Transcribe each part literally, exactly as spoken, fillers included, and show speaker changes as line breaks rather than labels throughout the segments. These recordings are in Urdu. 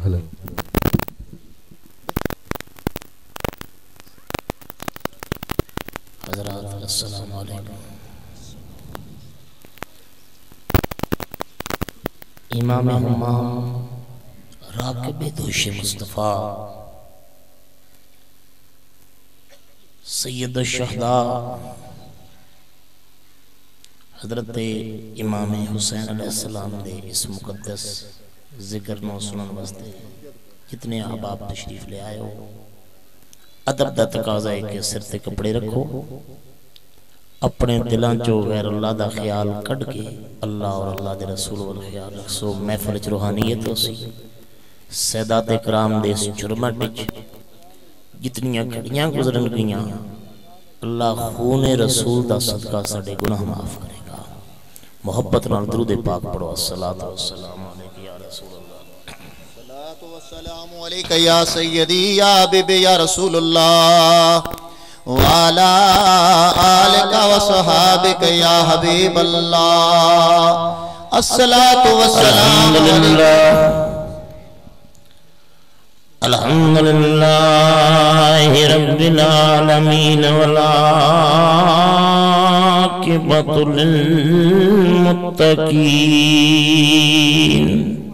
حضرات السلام علیکم۔ امام حمام راکب دوش مصطفیٰ سید الشہداء حضرت امام حسین علیہ السلام دے اس مقدس ذکر نو سنن واسطے جتنے احباب تشریف لے آئے ہو، ادب دا تقاضا ہے کہ سر تے کپڑے رکھو، اپنے دلان چو غیر اللہ دا خیال کڑ کے اللہ اور اللہ دے رسول والخیال رکھسو۔ محفل چ روحانیت ہو سی سیدات اکرام دے اس جرمٹ وچ جتنیاں کھڑیاں گزرن گیاں، اللہ خون رسول دا صدقہ ساڑے گناہ معاف کرے گا۔ محبت نال درود پاک پڑھو۔ الصلاۃ والسلام علیکہ یا رسول اللہ،
الصلاۃ والسلام علیکہ یا سیدی یا حبیبی یا رسول اللہ، وعلا آلک و صحابک یا حبیب اللہ، الصلاۃ والسلام علیکہ۔
الحمدللہ رب العالمین والعاقبۃ للمتقین،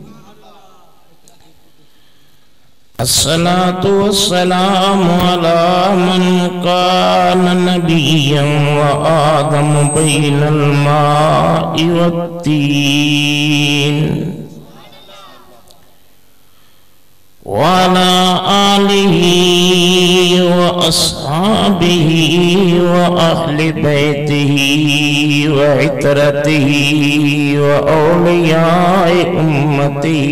الصلاۃ والسلام علی من کان نبیا وآدم بین الماء والتین، وعلى آله وأصحابه وأهل بيته وعترته وأولياء أمته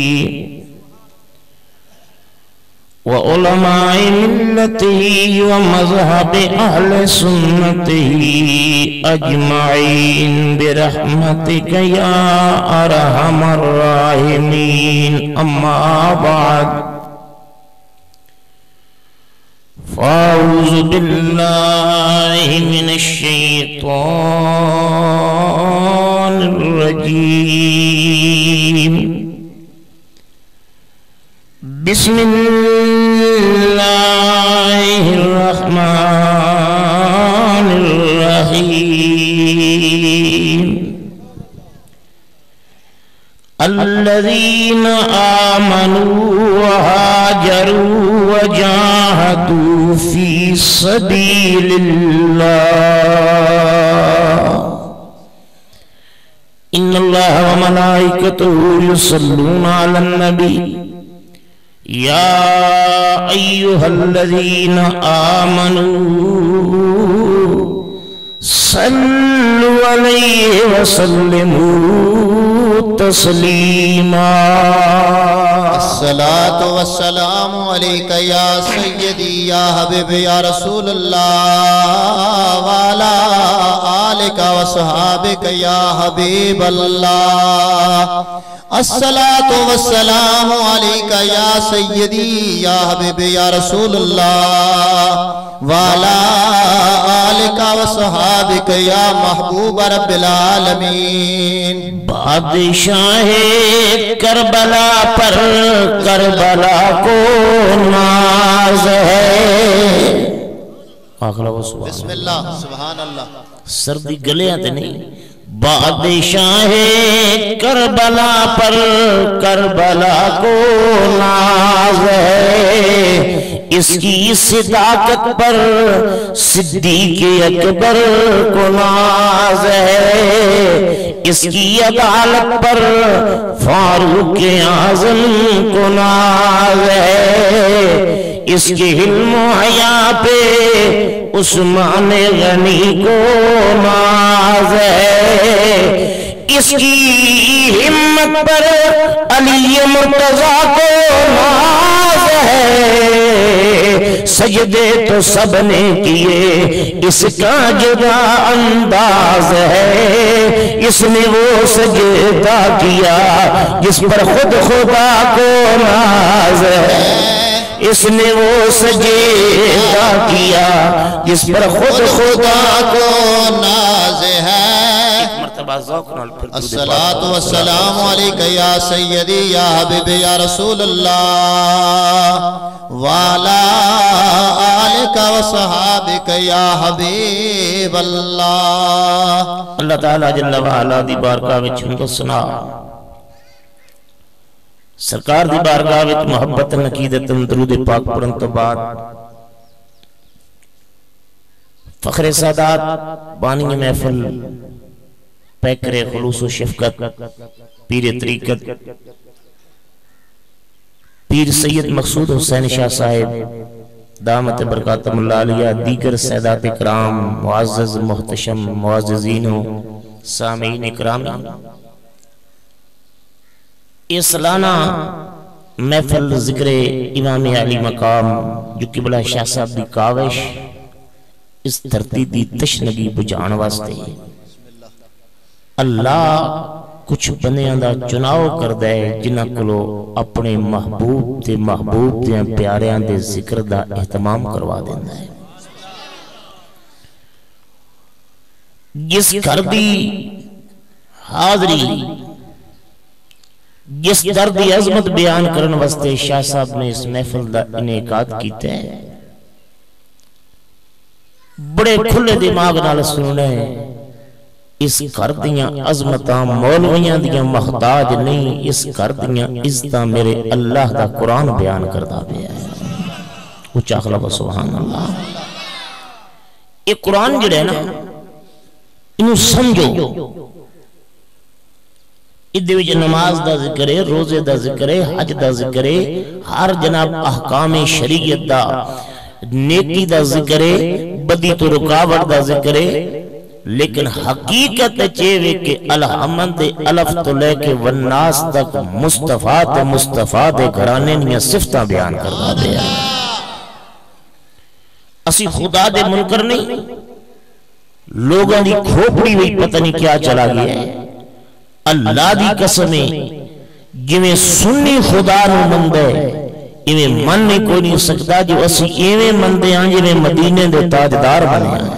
وعلماء ملته ومذهب أهل سنته أجمعين برحمتك يا أرحم الراحمين، أما بعد فأعوذ بالله من الشيطان الرجيم، بسم اللہ الرحمن الرحیم، الذین آمنوا وہاجروا وجاہدوا فی سبیل اللہ، ان اللہ وملائکتہ یصلون علی النبی، یا ایہا الذین آمنوا صلوا علیہ وسلموا تسلیما،
الصلاۃ والسلام علیکہ یا سیدی یا حبیب یا رسول اللہ، وعلا آلک وصحابک یا حبیب اللہ، الصلاۃ والسلام علیکہ یا سیدی یا حبیب یا رسول اللہ، وعلا آلک وصحابک یا محبوب رب العالمین۔
بادشاہ کربلا پر کربلا کو ناز ہے،
بسم اللہ سبحان اللہ،
سردی گلے آتے نہیں، بادشاہ کربلا پر کربلا کو ناز ہے، اس کی صداقت پر صدیق اکبر کو ناز ہے، اس کی عدالت پر فاروق اعظم کو ناز ہے، اس کے علم و حیا پہ عثمان غنی کو ناز ہے، اس کی ہمت پر علی مرتضیٰ کو ناز ہے، سجدے تو سب نے کیے اس کا جدا انداز ہے، اس نے وہ سجدہ کیا جس پر خود خدا کو ناز ہے، اس نے وہ سجدہ کیا جس پر خود خدا کو ناز ہے۔ مرتبہ ذوق نال پھر
الصلاۃ والسلام علیک یا سیدی یا حبیب یا رسول اللہ وعلا آلک وصحابک یا حبیب اللہ۔
اللہ تعالیٰ جل وعلا دی بارگاہ وچ ہم سنا سرکار دی بارگاہ وچ محبت عقیدت درود پاک پڑھن تو بعد فخر سادات بانی محفل پیکر خلوص و شفقت پیر طریقت پیر سید مقصود حسین شاہ صاحب دامت برکاتم اللہ علیہ دیگر سیدات اکرام معزز محتشم معززین و سامعین اکرامی یہ سالانہ محفل ذکر امام علی مقام جو قبلہ شاہ صاحب دی کاوش اس دھرتی دی تشنگی بجھان واسطے اللہ کچھ بندیاں دا چناؤ کر دے جنہ کلو اپنے محبوب دے محبوب دے پیاریاں دے ذکر دا اہتمام کروا دینا ہے۔ جس گھر دی حاضری جس درد دی عظمت بیان کرن واسطے شاہ صاحب نے اس محفل دا انعقاد کیتا ہے، بڑے کھلے دماغ نال سننے اس گھر دیاں عظمتاں مولویاں دیاں محتاج نہیں، اس گھر دیاں عزتاں میرے اللہ دا قرآن بیان کردا پیا ہے۔ اونچا خلق سبحان اللہ۔ یہ قرآن جڑا ہے نا انہوں سمجھو، ادھے وچ نماز دا ذکر ہے، روزے دا ذکر ہے، حج دا ذکر ہے، ہر جناب احکام شریعت دا نیکی دا ذکر ہے، بدی تو رکاوٹ دا ذکر ہے، لیکن حقیقت چیوے کہ الحمد الف تو لے کے والناس تک مصطفیٰ تے مصطفیٰ دے گھرانے نیا صفتہ بیان کرنا دیا۔ اسی خدا دے منکر نہیں، لوگوں دی کھوپڑی ہوئی پتہ نہیں کیا چلا گیا ہے۔ اللہ دی قسمیں جویں سنی خدا نو مندے ایویں من نہیں کوئی نہیں سکتا جو اسی ایویں مندے ہیں جویں مدینے دے تاجدار بنے ہیں۔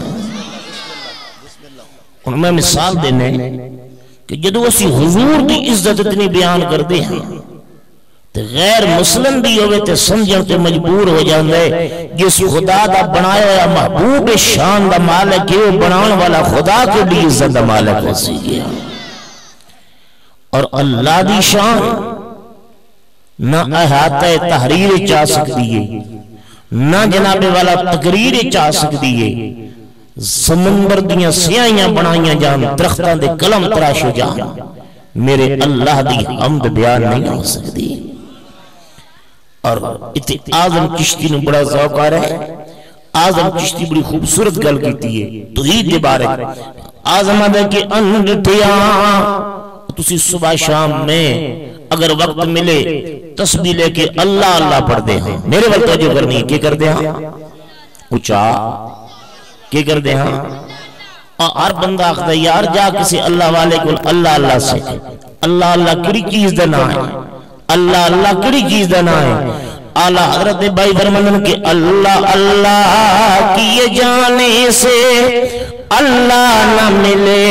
ان میں مثال دینے کہ جدو اسی حضور دی عزت اتنی بیان کر دے ہیں تو غیر مسلم بھی ہوئے تے سمجھن تے مجبور ہو جاندے جس خدا دا بنایا یا محبوب شان دا مالک ہے وہ بناؤن والا خدا کے بھی عزت دا مالک ہو سی گیا۔ اور اللہ دی شان نہ احاطہ تحریر چاہ سکتی ہے، نہ جناب والا تقریر چاہ سکتی ہے، سمندر دیاں سیاہیاں بنائیاں جان، درختان دے قلم تراش ہو جان، میرے اللہ دی حمد بیان نہیں ہو سکتی۔ اور اتنے آزم چشتی نے بڑا ذوق آ رہا ہے، آزم چشتی بڑی خوبصورت گل کیتی ہے توحید دے بارے۔ آزم آدھے کہ انڈٹیاں تسی صبح شام میں اگر وقت ملے تسبیح لے کے اللہ اللہ پڑھ دے ہیں، میرے وقت جو کرنی ہے کیا کر دے ہیں؟ اچھا کیا کر دے ہیں؟ ہر بندہ آخدہ یار جا کسی اللہ والے کو اللہ اللہ سے اللہ اللہ کری چیز دینا ہے، اللہ اللہ کری چیز دینا ہے۔ اعلیٰ حضرت بھائی فرماندن کہ اللہ اللہ کیے جانے سے اللہ نہ ملے،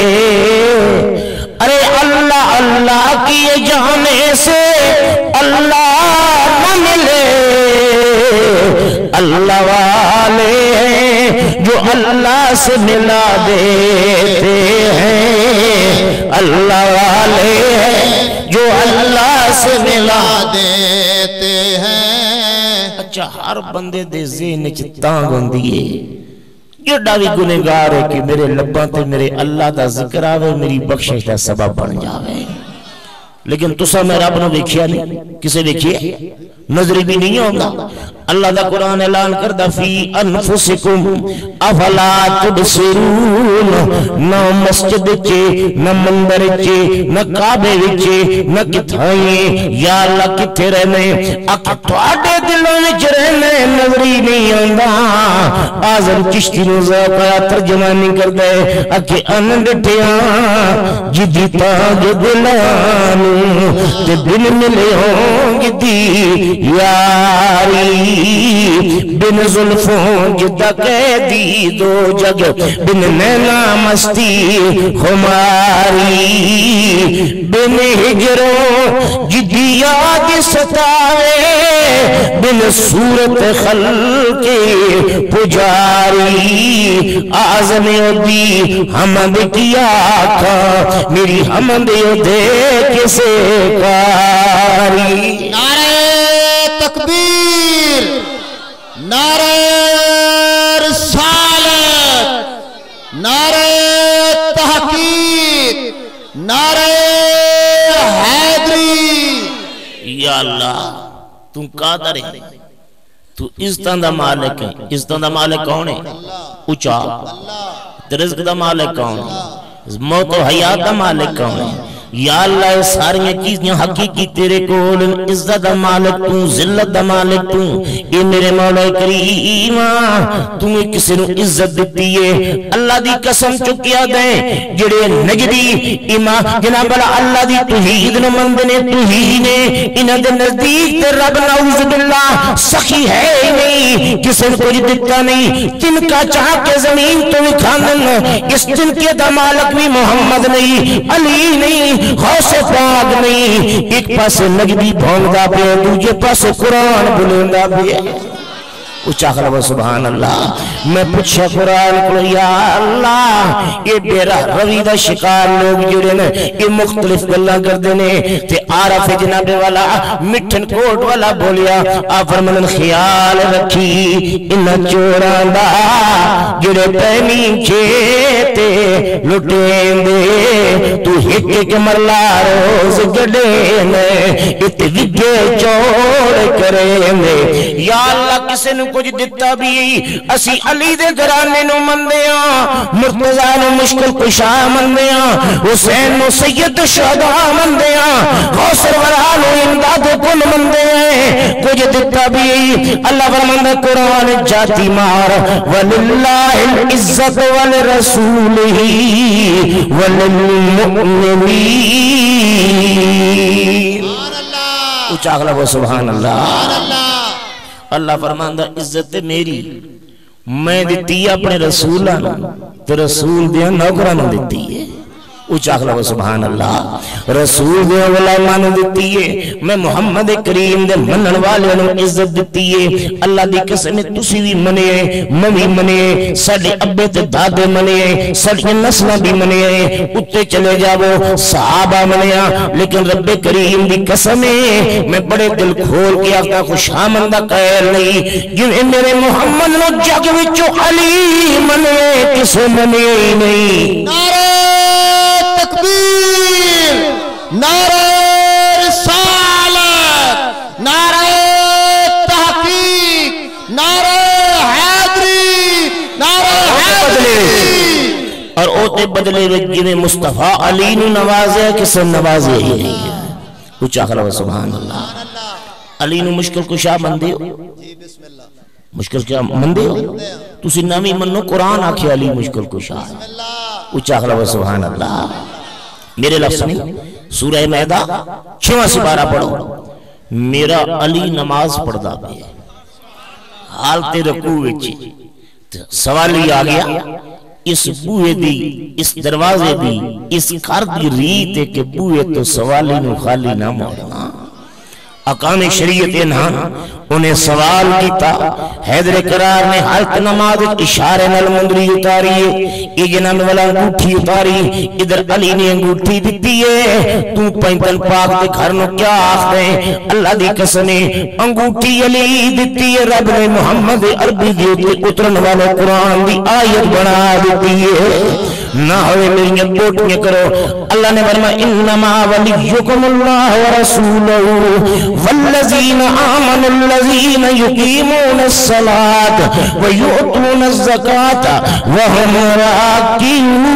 ارے اللہ اللہ کیے جانے سے اللہ نہ ملے، اللہ والے جو اللہ سے ملا دیتے ہیں، اللہ والے جو اللہ سے ملا دیتے ہیں۔ اچھا ہر بندے دے ذہن چ تانگ ہوندی ہے جڑا بھی گنہگار ہے کہ میرے لباں تے میرے اللہ دا ذکر آوے میری بخشش دا سبب بن جاوے، لیکن تسا میں رب نو دیکھیا نہیں، کسے دیکھیے نظری بھی نہیں ہوگا۔ اللہ دا قرآن اعلان کردہ فی انفسکم افلا تبصرون، نہ مسجد چے نہ مندر چے نہ کعبے وچے نہ کتھائیں، یا اللہ کتھے رہنے اکھ تواڈے دلوں وچ رہنے نظری نہیں ہوندا۔ آزم چشتی نو ذوق آیا ترجمہ نہیں کردے اکھے ان ڈٹھیاں جدی تاج دلانو تے دل ملے ہوں گی دی یاری، بن زلفوں جدہ قیدی دو جگ بن نینا مستی ہماری بن ہجروں جدی یاد ستاوے بن صورت خلق پجاری آزم دی حمد کیا تھا میری حمد دے کسے کاری
نعرہ تکبیر نعرہ رسالت نعرہ تحقیق نعرہ حیدری
یا اللہ تم قادر ہے تو عزتاں دا مالک ہے عزتاں دا مالک کون ہے اچھا رزق دا مالک کون ہے موت و حیات دا مالک کون ہے یا اللہ ساری چیزیں حقیقی تیرے کول عزت دا مالک تو ذلت دا مالک تو اے میرے مولا کریم تمہیں کسی نو عزت دیتی ہے اللہ دی قسم چکیا دیں جڑے نجدی امام جناب اللہ دی توحید نو مندنے توحید نے انہاں دے نزدیک تے رب نعوذ باللہ سخی ہے ہی نہیں کسی نے کچھ دیتا نہیں جن کا چاہ کے زمین تو وکھاندن اس جن کے دا مالک بھی محمد نہیں علی نہیں غوث پاک نہیں ایک پاس نجدی بھونگا پہ دوجہ پاس قرآن بلندہ پہ اچھا خلو سبحان اللہ میں پوچھا قرآن کو یا اللہ یہ بیرہ رویدہ شکار لوگ جڑے نے یہ مختلف گلہ کر دینے تے عارف جناب والا مٹھن کوٹ والا بولیا آفرمن خیال رکھی انہ چوران دا جڑے پیمین چھیتے لٹیں دے تو ہک کے مرلا روز گڑے ات وگے چوڑ کریں دے یا اللہ کسے نو کچھ دیتا بھی اسی علی دے گرانے نو مندیاں مرتضی نو مشکل کشا مندیاں حسین نو سید شہداء مندیاں غوث ورا نو امداد کل مندیاں کچھ دیتا بھی اللہ فرماندہ قرآن جاتی مار وللہ العزت والرسولہ وللمؤمنین اچھا اغلب سبحان اللہ اللہ فرماندہ عزت میری میں دیتی ہے اپنے رسولہ تو رسول دیا نوکرانہ دیتی ہے اچھا اخلاق سبحان اللہ رسول دے علماء نے دیتی ہے میں محمد کریم دے منن والے نے عزت دیتی ہے اللہ دی قسم تسی بھی منے میں بھی منے ساڈے ابے تے دادے منے ساڈی نسلاں بھی منے اتے چلے جاؤ صحابہ منیا لیکن رب کریم دی قسم میں بڑے دل کھول کے آقا خوشامندہ قائل نہیں جنہیں میرے محمد نو جگ وچو علی منے کسے منے نہیں
نعرہ تکبیر نعرہ رسالت نعرہ تحقیق نعرہ حیدری نعرہ حیدری
اور اوتے بدلے وچ جویں مصطفیٰ علی نو نوازے کسے نوازے ہی نہیں ہے اچھا خلو سبحان اللہ علی نو مشکل کشا مندے ہو مشکل کیا مندے ہو تسی نامی منو قرآن آکھے علی مشکل کشا اچھا خلو سبحان اللہ میرے لفظ نہیں سورہ میدہ چھواں سپارہ پڑھو میرا علی نماز پڑھ دا بھی حالت رکوع وچ سوال ہی آگیا اس بوئے دی اس دروازے دی اس گھر دی ریت ہے کہ بوئے تو سوالی نو خالی نہ موڑنا اقام شریعت انہاں انہیں سوال کیتا حیدر قرار نے حالت نماز اشارے نل مندری اتاری ہے یہ جنان والا انگوٹھی اتاری ادھر علی نے انگوٹھی دیتی ہے تو پینتن پاک دے گھر نو کیا آخ دیں اللہ دی قسمیں انگوٹھی علی دیتی ہے رب نے محمد عربی دیتی اترن والا قرآن دی آیت بنا دیتی ہے نہ ہوئے میری بوٹیاں کرو اللہ نے فرمایا انما ولیکم اللہ ورسولہ والذین آمنوا الذین یقیمون الصلاة ویؤتون الزکاة وهم راکعون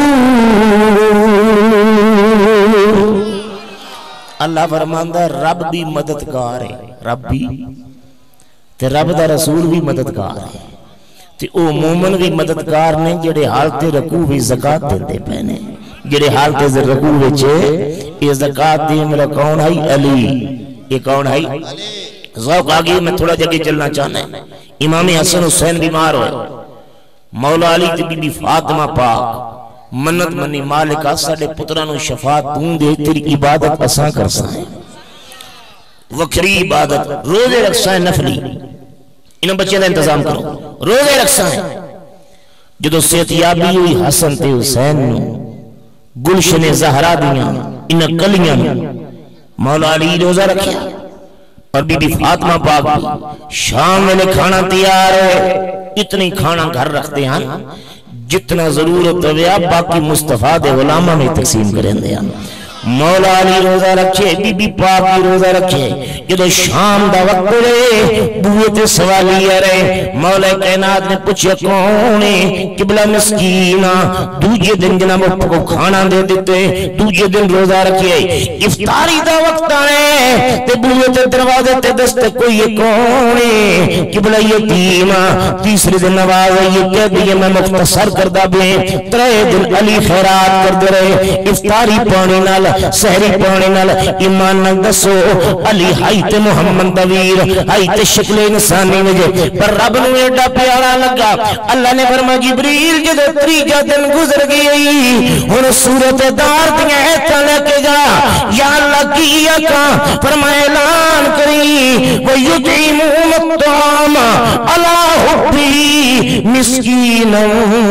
اللہ فرماندہ رب بھی مددگار ہے رب بھی تے رب دا رسول بھی مددگار ہے تے او مومن بھی مددگار نے جڑے حالت رکوع بھی زکاة دیندے پہنے جڑے حالت رکوع وچ یہ زکاة دے میرا کون ہے علی یہ کون ہے ذوق آگئی میں تھوڑا جگہ چلنا چاہنا ہے. امام حسن حسین بیمار ہوئے, مولا علی تے بی بی فاطمہ پاک منت منی مالکہ ساڑے پترانو شفاعت دوں دے تیری عبادت اساں کرسا ہے, وکری عبادت روزے رکھسا ہے نفلی, انہوں بچے دا انتظام کرو, روزے رکھسا ہے. جدو صحتیابی ہوئی حسن تے حسین نو گلشن زہرا دیاں انہ کلیاں مولا علی روزہ رکھیا, اور بی بی فاطمہ پاک بھی شام میں کھانا تیار ہے, اتنی کھانا گھر رکھتے ہیں جتنا ضرورت ہویا باقی مصطفیٰ دے غلامہ میں تقسیم کریں دے ہیں. مولا علی روزہ رکھے, بی بی پاک بھی روزہ رکھے. جدو شام دا وقت رہے بوئے سوالی رہے, مولا کائنات نے پوچھے کونے قبلہ مسکینہ, دوجہ دن جناب کو کھانا دے دیتے, دوجہ دن روزہ رکھے. افطاری دا وقت آنے تے بوئے تے دروازے تے دستے کوئی کونے قبلہ یتیمہ, تیسری دن نوازے یہ کہہ دیئے میں مختصر کردہ بھی ترے دن علی خیرات کر دے رہے. افطاری پانی نال سہری پانے نال ایمان نہ دسو علی حیت محمد دویر حیت شکل انسانی وجہ پر رب نو ایڈا پیارا لگا. اللہ نے فرما جبریل جدو تریجہ دن گزر گئی ہن صورت دار دیا ایتا لے کے جا, یا اللہ کیا کا فرما اعلان کری وَيُطْعِمُونَ الطَّعَامَ عَلَىٰ حُبِّهِ مِسْكِينًا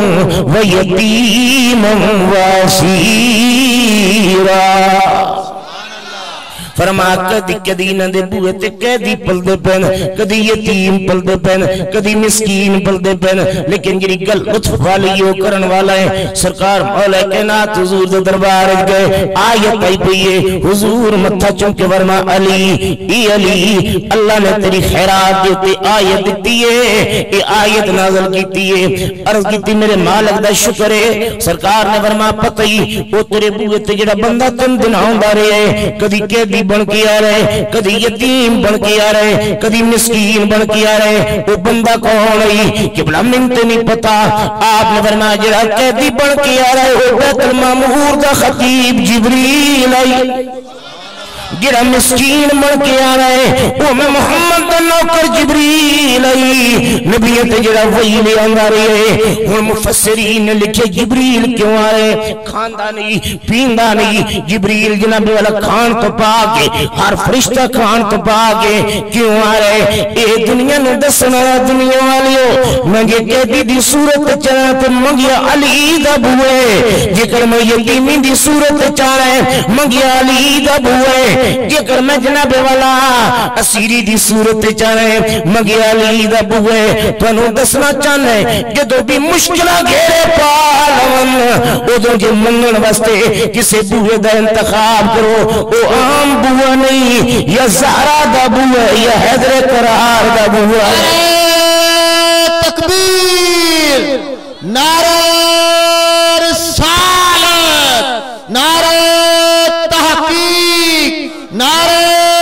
وَيَتِيمًا وَأَسِيرًا. فرما کدی کدی نہ دے بوئے تے قیدی پل دے پین, کدی یتیم پل دے پین, کدی مسکین پل دے پین. لیکن جنی گل لطف والی ہو کرن والا ہے سرکار مولا کائنات حضور دے دربار گئے. آیت آئی پئیے حضور متھا چونکے ورما علی ای علی اللہ نے تیری خیرات دیتے آیت دیتی ہے, اے آیت نازل کیتی ہے. عرض کیتی میرے مالک دا شکر ہے. سرکار نے ورما پتہ ہی وہ تیرے بوئے تے جڑا بندہ تن دن آؤں رہے, کدی قیدی بن کے آ رہے, کدی یتیم بن کے آ رہے, کدی مسکین بن کے آ رہے. وہ بندہ کون ہے کہ بلا منت نہیں پتا. آپ نے فرمایا جڑا قیدی بن کے آ رہے وہ بیت المعمور دا خطیب جبریل آئی, جڑا مسکین بن کے آ رہے وہ میں محمد دا نوکر جبریل آئی. نبیت جڑا وہی لے آنگا رہے. ہن مفسرین نے لکھے جبریل کیوں آ رہے, کھاندا نہیں پیندہ نہیں. جبریل جناب والا کھان تو پا کے, ہر فرشتہ کھان تو پا کے کیوں آ رہے. اے دنیا نے دسنا دنیا والیو منگے قیدی دی صورت چاہے تو منگیا علی دا بوئے, جکر میں یتیمی دی صورت چاہے منگیا علی دا بوئے, جکر میں جناب والا اسیری دی صورت چاہے منگیا علی دا بوئے. تو انہوں دسنا چاہنے جدو بھی مشکلہ گھیرے پالون ادھو جے منگن واسطے کسے بوئے دا انتخاب کرو. او عام بوئے نہیں, یا زہرا دا بوئے یا حیدر قرار دا بوئے.
تکبیر, نعرہ رسالت, نعرہ تحقیق, نعرہ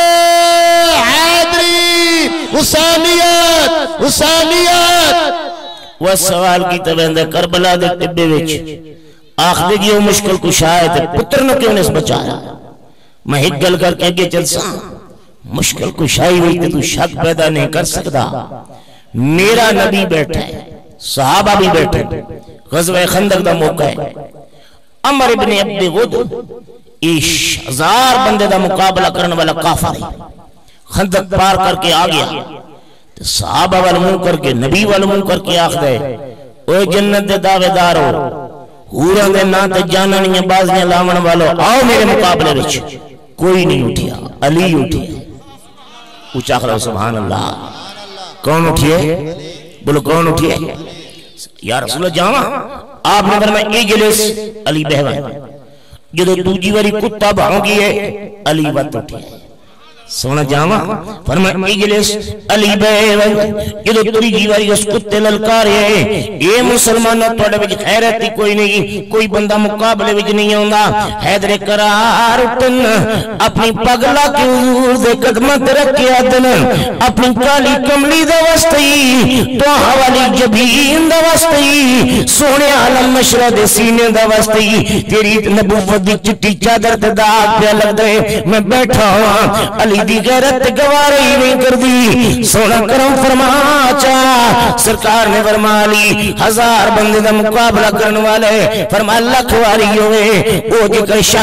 حیدری, حسینیت حسینیت.
وہ سوال کی تبیندے کربلا دے ٹبے وچ آخ دے گی وہ مشکل کچھ آئے تھے پتر نہ کیوں نے اس بچایا. میں ایک گل کر کے گے چل سا مشکل کچھ آئی ہوئی تھے تو شک پیدا نہیں کر سکتا. میرا نبی بیٹھا ہے, صحابہ بھی بیٹھے, غزوہ خندق دا موقع ہے. عمر ابن عبد غد ایش ہزار بندے دا مقابلہ کرنے والا کافر ہے, خندق پار کر کے آ گیا. صحابہ والمون کر کے نبی والمون کر کے آخ دے اوہ جنت دے دعوے دارو, ہوران دے نا تے جانا نہیں بازیاں لاون والو, آؤ میرے مقابلے وچ. کوئی نہیں اٹھیا, علی اٹھیا. اچھا خلا سبحان اللہ. کون اٹھئے بولو کون اٹھئے؟ یا رسول اللہ جاواں. آپ نے فرمایا اے جلس علی بہوان. جدو دوجی واری کتا بھاؤں گئے علی وقت اٹھئے. سونا جاواں فرمایا اجلس علی بہوان. جدو تری جیواری اس کتے للکارے اے مسلمانوں توڑے وچ خیرتی کوئی نہیں, کوئی بندہ مقابلے وچ نہیں ہوندا. حیدر قرار اٹھن اپنی پگلا کی حضور دے قدمت رکھیا دن, اپنی کالی کملی دا وسطی تو حوالی جبین دا وسطی, سونے عالم مشرہ دے سینے دا وسطی, تیری نبوت دی چٹی چادر تے داغ پہ لگ دے. میں بیٹھا ہوں علی علی دی غیرت گوارا ہی نہیں کر دی سونا کرم فرما چا سرکار نے فرما لی ہزار بندے دا مقابلہ کرنے والے فرما لکھ واری ہوئے او جکر شاہ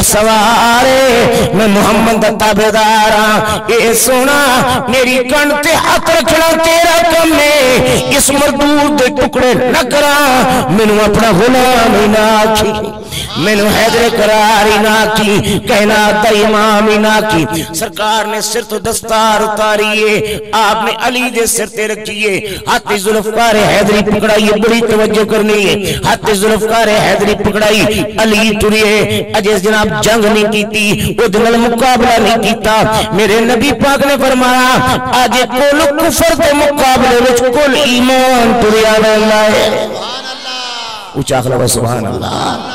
سوارے میں محمد دا تابدارا اے سونا میری کنتے ہاتھ رکھنا تیرا کم ہے اس مردود دے ٹکڑے نہ کرا منو اپنا غلام ہی نہ کی منو حیدر قراری نہ کی کہنا تا امام ہی نہ کی سرکار نے سر تو دستار اتاریے آپ نے علی دے سر تے رکھیے ہاتھ ذوالفقار حیدری پکڑائی بڑی توجہ کرنی ہے ہاتھ ذوالفقار حیدری پکڑائی علی ٹریے اجیس جناب جنگ نہیں کیتی ادھنل مقابلہ نہیں کیتا میرے نبی پاک نے فرمایا آج کل کفر دے مقابلے وچ کل ایمان ٹریا اللہ ہے اچھا اخلا سبحان اللہ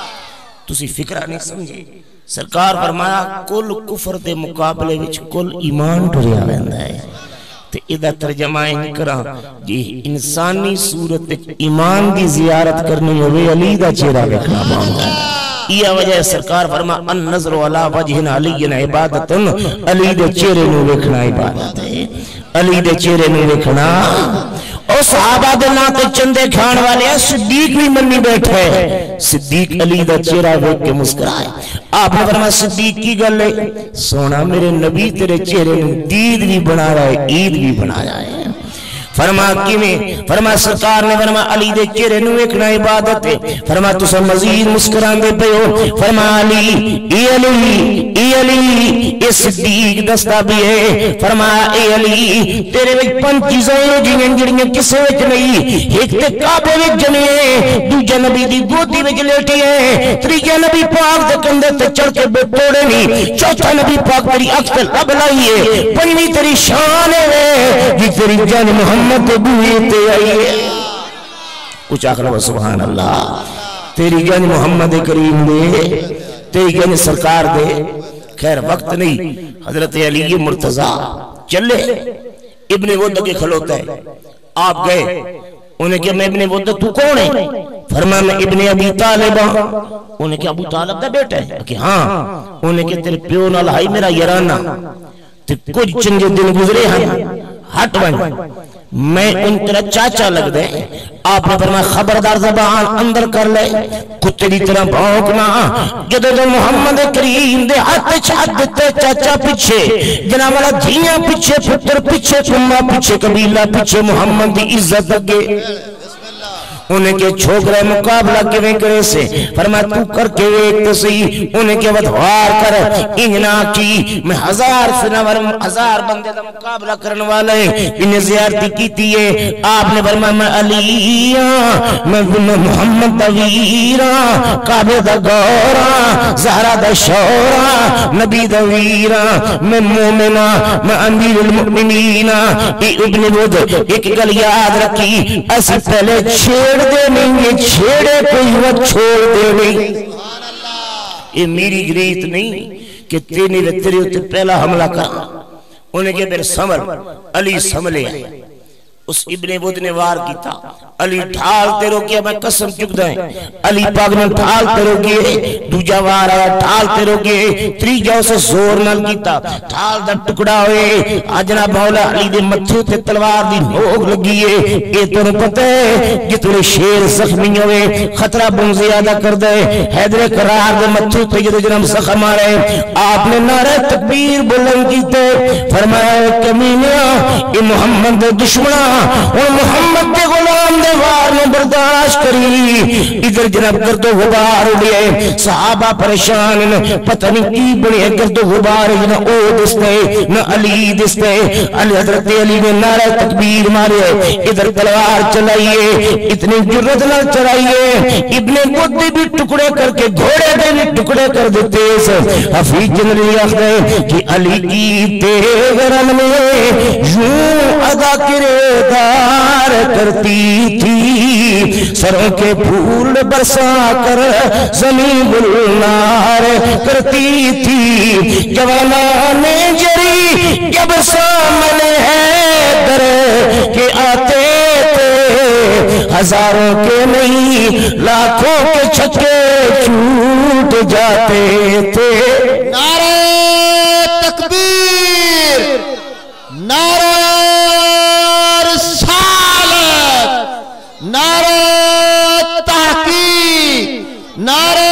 تسی فکرہ نہیں سمجھے سرکار فرمایا کل کفر دے مقابلے وچ کل ایمان ٹریا اللہ ہے تے ادھا ترجمہ نہیں کرا جی انسانی صورت ایمان دی زیارت کرنی ہوئے علی دا چہرہ رکھنا مانگا یہ وجہ سرکار فرما ان نظر علی وجہ علی عبادت علی دے چہرے نو دیکھنا عبادت ہے علی دے چہرے نو دیکھنا او صحابہ دے ناتے چندے کھان والے ہیں صدیق بھی منی بیٹھے صدیق علی دا چہرہ دیکھ کے مسکرائے آپ نے فرمایا صدیق کی گل ہے سونا میرے نبی تیرے چہرے نو دید بھی بنا رہا ہے عید بھی بنایا ہے فرما کی میں فرما سرکار نے فرما علی دے چہرے نو ایکنا عبادت ہے فرما تو سب مزید مسکران دے پہ ہو فرما علی اے علی اے علی اے صدیق دستا بھی ہے فرما اے علی تیرے وچ پنج چیزیں جنہیں جڑیاں کسے وچ نہیں ایک تے کعبے وچ جنے دوجا نبی دی گودی وچ لیٹی ہے تریجا نبی پاک دے کندھے تے چڑھ کے بے توڑے نہیں چوتھا نبی پاک تیری اکھ تے لب لائی ہے پنجویں تیری شان ہے جی تیری جان محمد محمد بوئیتے آئیے کچھ آخر سبحان اللہ تیری جن محمد کریم دے تیری جن سرکار دے خیر وقت نہیں حضرت علی مرتضی چلے ابن ودہ کے کھلوتا ہے آپ گئے انہیں کہا میں ابن ودہ تو کون ہے فرمایا میں ابن ابی طالب انہیں کہا ابو طالب دا بیٹا ہے کہ ہاں انہیں کہا تیرے پیو نال ہائی میرا یرانا تے کچھ چنگے دن گزرے ہیں ہٹ بن میں ان تیرا چاچا لگ دے آپ نے فرمایا خبردار زبان اندر کر لے کتے دی طرح بھونکنا جدو جو محمد کریم دے ہاتھ چھت دیتے چاچا پیچھے جناب والا دھیاں پیچھے پتر پیچھے چمہ پیچھے قبیلہ پیچھے محمد دی عزت دے انہیں کے چھوکرے مقابلہ کے میں کرے سے فرمایا تو کر کے ایک تو صحیح انہیں کے ودھوار کر انجنا کی میں ہزار سنور ہزار بندے دا مقابلہ کرنے والا ہے انہیں زیارتی کیتی ہے آپ نے فرمایا میں علیہ میں محمد دویرہ کعبہ دا گورہ زہرہ دا شورہ نبی دویرہ میں مومنہ میں امیر المؤمنین ابن ود ایک گل یاد رکھی ایسے پہلے چھے چھوڑ دے نہیں یہ چھیڑے کوئی وقت چھوڑ دے نہیں یہ میری گریت نہیں کہ تینے و تیرے ہوتے پہلا حملہ کرنا انہیں کہ میرے سمر علی سملے آئے اس ابن ود نے وار کیتا علی ڈھالتے روکیا میں قسم چک دائیں علی پاک نے ڈھالتے روکیے دوجہ وار آیا ڈھالتے روکیے تریجہ اسے زور نل کیتا ڈھال دا ٹکڑا ہوئے آجنا مولا علی دے متھو تے تلوار دی نوگ لگیے اے تو نے پتہ ہے جتنے شیر زخمی ہوئے خطرہ بن زیادہ کر دے حیدر قرار دے متھو تے جدو جنم زخم آ رہے آپ نے نعرہ تکبیر بلند کیتے فرمایا کمینیا اے محمد دشمنہ اور محمد دے غلام دے وار نے برداشت کری ادھر جناب گرد و غبار اڑیے صحابہ پریشان پتہ نہیں کی بڑی ہے گرد و غبار نہ او دستے نہ علی دستے علی حضرت علی نے نعرہ تکبیر مارے ادھر تلوار چلائیے اتنی جرت نہ چلائیے ابن قدی بھی ٹکڑے کر کے گھوڑے دے بھی ٹکڑے کر دیتے حفیظ جنری آخر کہ علی کی تیغرن میں یوں ادا کرے دار کرتی تھی سروں کے پھول برسا کر زمین گلنار کرتی تھی جوانان جری جب سامنے ہے در کے آتے تھے ہزاروں کے نہیں لاکھوں کے چھکے چھوٹ جاتے تھے
نعرہ تکبیر تکبیر، نعرہ رسالت، نعرہ تحقیق، نعرہ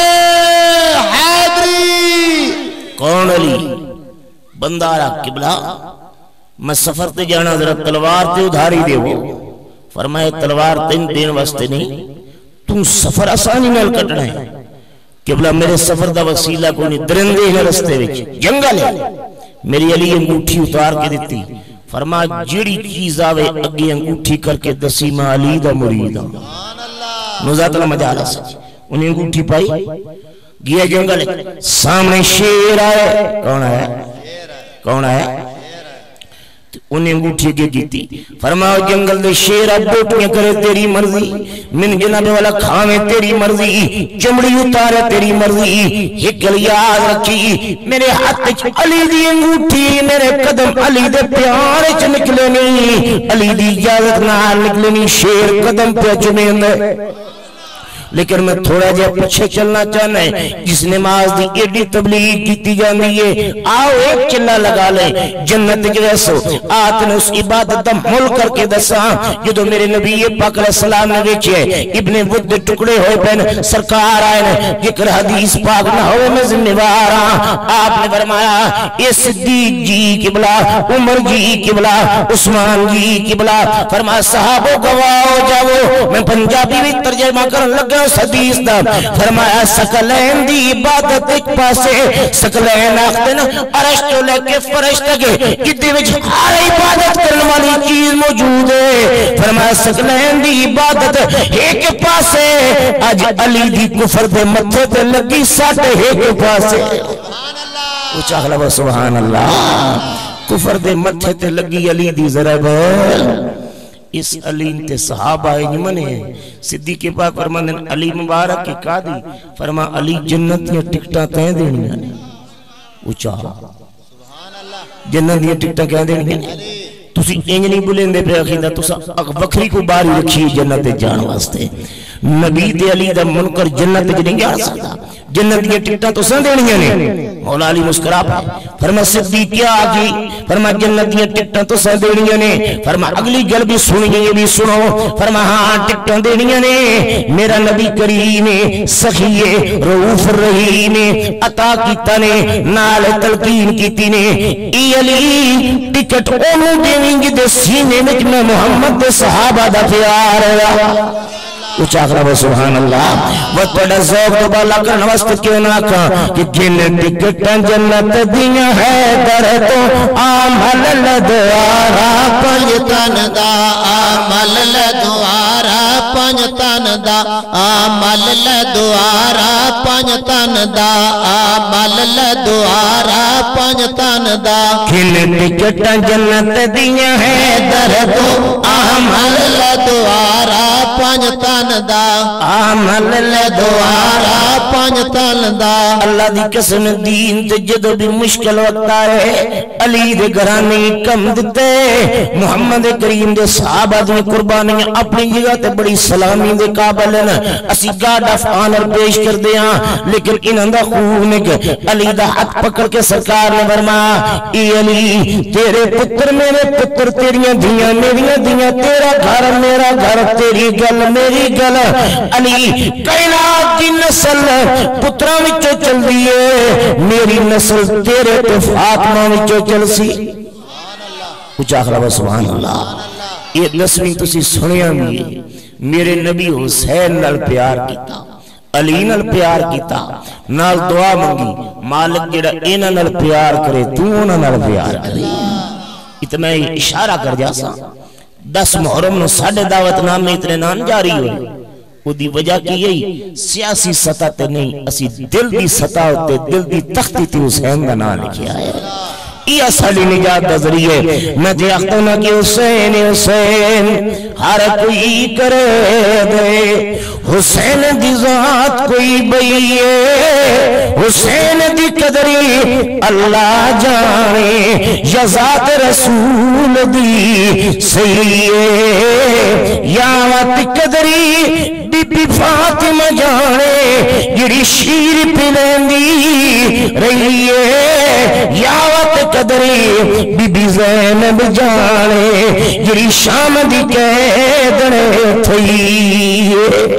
حیدری۔
کون علی؟ بندہ رہا قبلہ میں سفر تے جانا ذرا تلوار تے ادھاری دے ہو۔ فرمائے تلوار تین دین واسطے نہیں، تم سفر آسانی نال کٹنا ہے۔ قبلہ میرے سفر دا وسیلہ کو نہیں، درندے ہیں رستے وچ، جنگل ہے۔ میری علی انگوٹھی اتار کے دیتی، فرما جیڑی چیز آوے اگے انگوٹھی کر کے دسی میں علی دا مرید ہوں۔ نوزات اللہ مجالہ سچ انہیں انگوٹھی پائی، گیا جنگل ہے، سامنے شیر آئے، کون ہے؟ کون ہے؟ انہیں انگوٹھی کے گیتی، فرماؤ جنگل دے شیرہ بوٹیاں کرے تیری مرضی، من جناب والا کھاوے تیری مرضی، چمڑی اتارے تیری مرضی، ہکل یاد رکھی میرے ہاتھ علی دی انگوٹھی، میرے قدم علی دے پیارے چ نکلے نہیں، علی دی اجازت نہ نکلے نہیں، شیر قدم پہ چنے اندر۔ لیکن میں تھوڑا جا پیچھے چلنا چاہنا ہے، جس نماز دی ایڈی تبلیغ کیتی جاندی ہے، آؤ ایک چلا لگا لے جنت جیسو آت نے اس عبادت دا مل کر کے دسا، جدو میرے نبی پاک علیہ السلام نے ویچے ابن ود ٹکڑے ہوئے پہن سرکار آئے نے، ذکر حدیث پاک نہ ہوئے میں ذمہوارا، آپ نے فرمایا اے صدیق جی قبلہ، عمر جی قبلہ، عثمان جی قبلہ، فرمایا صحابوں گواہ جاؤ، میں پنجابی بھی ترجمہ کرن لگا حدیث دا، فرمایا سکلین دی عبادت ایک پاسے، سکلین آخدن عرش تو لے کے فرشتہ کے جدی وچ ہر عبادت کرنے والی چیز موجود ہے، فرمایا سکلین دی عبادت ایک پاسے، آج علی دی کفر دے متھے تے لگی ساٹھے ایک پاسے، اچھا خلابہ سبحان اللہ، کفر دے متھے تے لگی علی دی ضرب، اس علی انتے صحابہ ایمنے ہیں، صدیق پاک فرماندن علی مبارک کی قادی، فرما علی جنت یا ٹکٹاں تین دینیاں نے، اچھا جنت یا ٹکٹاں کہہ دینیاں نے، تسی انج نہیں بلیں دے پہ عقیدہ، تسا وکری کو باری رکھی جنت جان واسطے، نبی دے علی دا منکر جنت نہیں جا سکتا، جنت یہ ٹکٹاں تو سن دینیاں نے، مولا علی مسکرا پائے، فرما صدیق کیا آگی، فرما جنت یہ ٹکٹاں تو سن دینیاں نے، فرما اگلی گل بھی سنیے یہ بھی سنو، فرما ہاں ٹکٹاں دینیاں نے، میرا نبی کریم سخی رؤوف الرحیم عطا کیتا نے، نال تلقین کیتی نے، ای علی ٹکٹ اونوں دیویں گے دے سینے وچ میں محمد دے صحابہ دا پیار ہے، اچھا اقرب سبحان اللہ، وہ توڑا ذوق تو بالا کرنا وست کیوں نہ کہا کہ جن ٹکٹاں جنت دیاں ہے در تو آمال لدوارا
پنجتن دا، آمال لدوارا پنجتن دا، آمال لدوارا پنجتن دا، آمال لدوارا پنجتن دا،
جن ٹکٹاں جنت دیاں ہے در تو
آمال لدوارا پنجتن دا،
عمل
لدوارا پنجتن دا،
اللہ دی قسم دین تے جدو بھی مشکل وقت آئے علی دے گھرانے کم دیتے، محمد کریم دے صحابہ دی قربانی اپنی جگہ تے بڑی سلامی دے قابل ہیں، اسی گارڈ آف آنر پیش کر دیا، لیکن انہاں دا خون علی دا ہاتھ پکڑ کے سرکار نے فرمایا اے علی تیرے پتر میرے پتر، تیریاں دیاں میریاں دیاں، تیرا گھر میرا گھر، تیری گل میری گل، علی کائنات کی نسل پترہ وچوں چل دیئے، میری نسل تیرے تو فاطمہ وچوں چل سی، اچھا خلابہ سبحان اللہ، یہ نسلی تسی سنیاں بھی، میرے نبی حسین نال پیار کیتا، علی نال پیار کیتا، نال دعا منگی، مالک جڑا اینا نال پیار کرے تو انہا نال پیار کرے، اتنا اشارہ کر جاسا، دس محرم نو ساڑھے دعوت نام میں اتنے نام جاری ہوئے، وہ دی وجہ کی یہی سیاسی سطح تے نہیں، اسی دل دی سطح ہوتے، دل دی تختی تھی حسین دا نام لکھی آئے، یہ اصلی نجات دا ذریعے، میں تے اختنا کہ حسین حسین ہر کوئی کرے دے، حسین دی ذات کوئی بئیے، حسین دی قدری اللہ جانے، یا ذات رسول دی سیئے، یا وات قدری بی بی فاطمہ جانے جڑی شیر پلندی رہی ہے یاوت قدری بی بی زینب جانے جڑی شام دی قیدنے تھی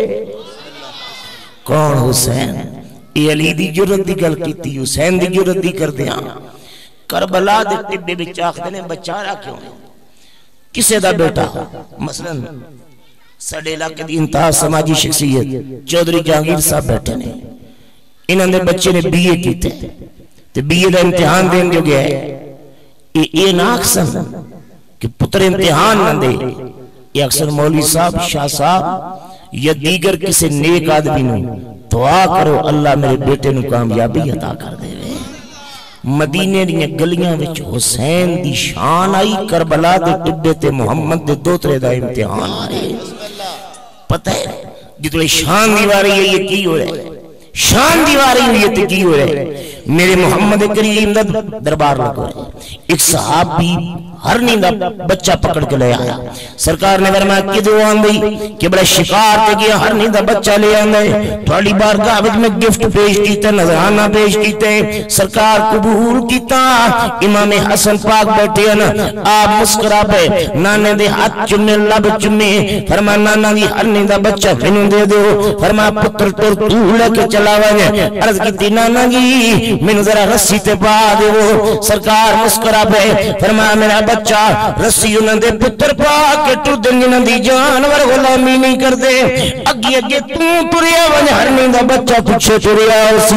کون حسین اے علی دی جرت دی گل کیتی حسین دی جرت دی کر دیا کربلا دے ٹبے بچ آخدے نے بچارا کیوں کسے دا بیٹا مثلا ساڈے علاقے دی انتہا سماجی شخصیت چودھری جہانگیر صاحب بیٹھے نے انہوں نے بچے نے بی اے کیتے تے بی اے دا امتحان دین جو گیا ہے یہ نہ اکثر کہ پتر امتحان نہ دے یہ اکثر مولوی صاحب شاہ صاحب یا دیگر کسی نیک آدمی نو دعا کرو اللہ میرے بیٹے نو کامیابی عطا کر دے وے مدینے دی گلیاں وچ حسین دی شان آئی کربلا دے ٹبے تے محمد دے دوترے دا امتحان آئے پتہ ہے جتنے شان دیواری ہے یہ کی ہو رہے شان دیواری ہوئی ہے تو کی ہو رہے میرے محمد کریم دا دربار لگو رہے ایک صحابی ہر نیندہ بچہ پکڑ کے لے آیا سرکار نے فرمایا کہ دو آندھی کہ بڑا شکار تے گیا ہر نیندہ بچہ لے آندھے تھوڑی بار گاوت میں گفٹ پیش کیتے نظرانہ پیش کیتے سرکار قبول کیتا امام حسن پاک بیٹھے ہیں آپ مسکرا پہ نانے دے ہاتھ چمے لب چمے فرمایا نانا دی ہر نیندہ بچہ پھنوں دے دو فرمایا پتر تر تو لے کے چلا وجہ عرض کیتی نانا جی میں ذرا رسی تے پا دے وہ سرکار مسکرا پہ فرمایا میرا بچہ رسی انہوں دے پتر پا کے تو دنجنہ دی جانور غلامی نہیں کر دے اگی اگی تو تریا وجہ ہر نیندہ بچہ پچھے تریا اسی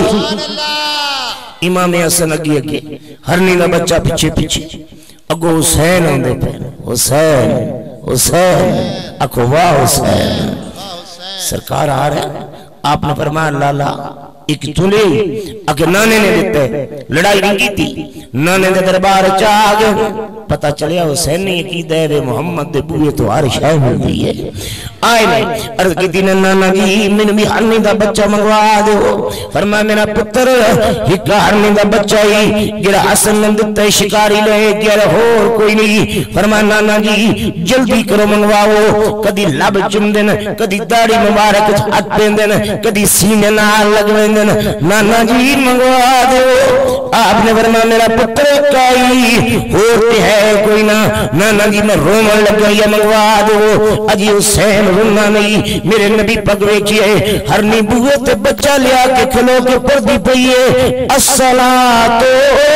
امام حسن اگی اگی ہر نیندہ بچہ پچھے پچھے اگو حسین ہوں دے پہ حسین حسین اکو واہ حسین سرکار آ رہے ہیں آپ نے فرمایا لالا ایک چلے اگر نانے نے دیتے لڑائی نہیں کی تھی نانے دے دربار چاہ گئے پتہ چلیا حسین نے کی دے وے محمد دے بوئے تو ہر شاہ مل دی ہے آئے میں عرض کی تھی نانا جی میں نے بھی ہرنی دا بچہ منگوا دے ہو فرمایا میرا پتر ہکا ہرنی دا بچہ ہی جڑا حسن نے دیتا شکاری لے گیا ہور کوئی نہیں فرمایا نانا جی جلدی کرو منگواؤ کدی لب چم دن کدی داڑی مبارک ہاتھ پین دن کدی سینے نال لگویں دن نانا جی منگوا دو آپ نے فرمایا میرا پتر کائی ہوتے ہے کوئی نہ نانا جی میں رومن لگا یا منگوا دو اجی حسین رونا نہیں میرے نبی پگوے کیے ہر نیبوے تے بچہ لیا کے کھلو کے پردی پئیے الصلاة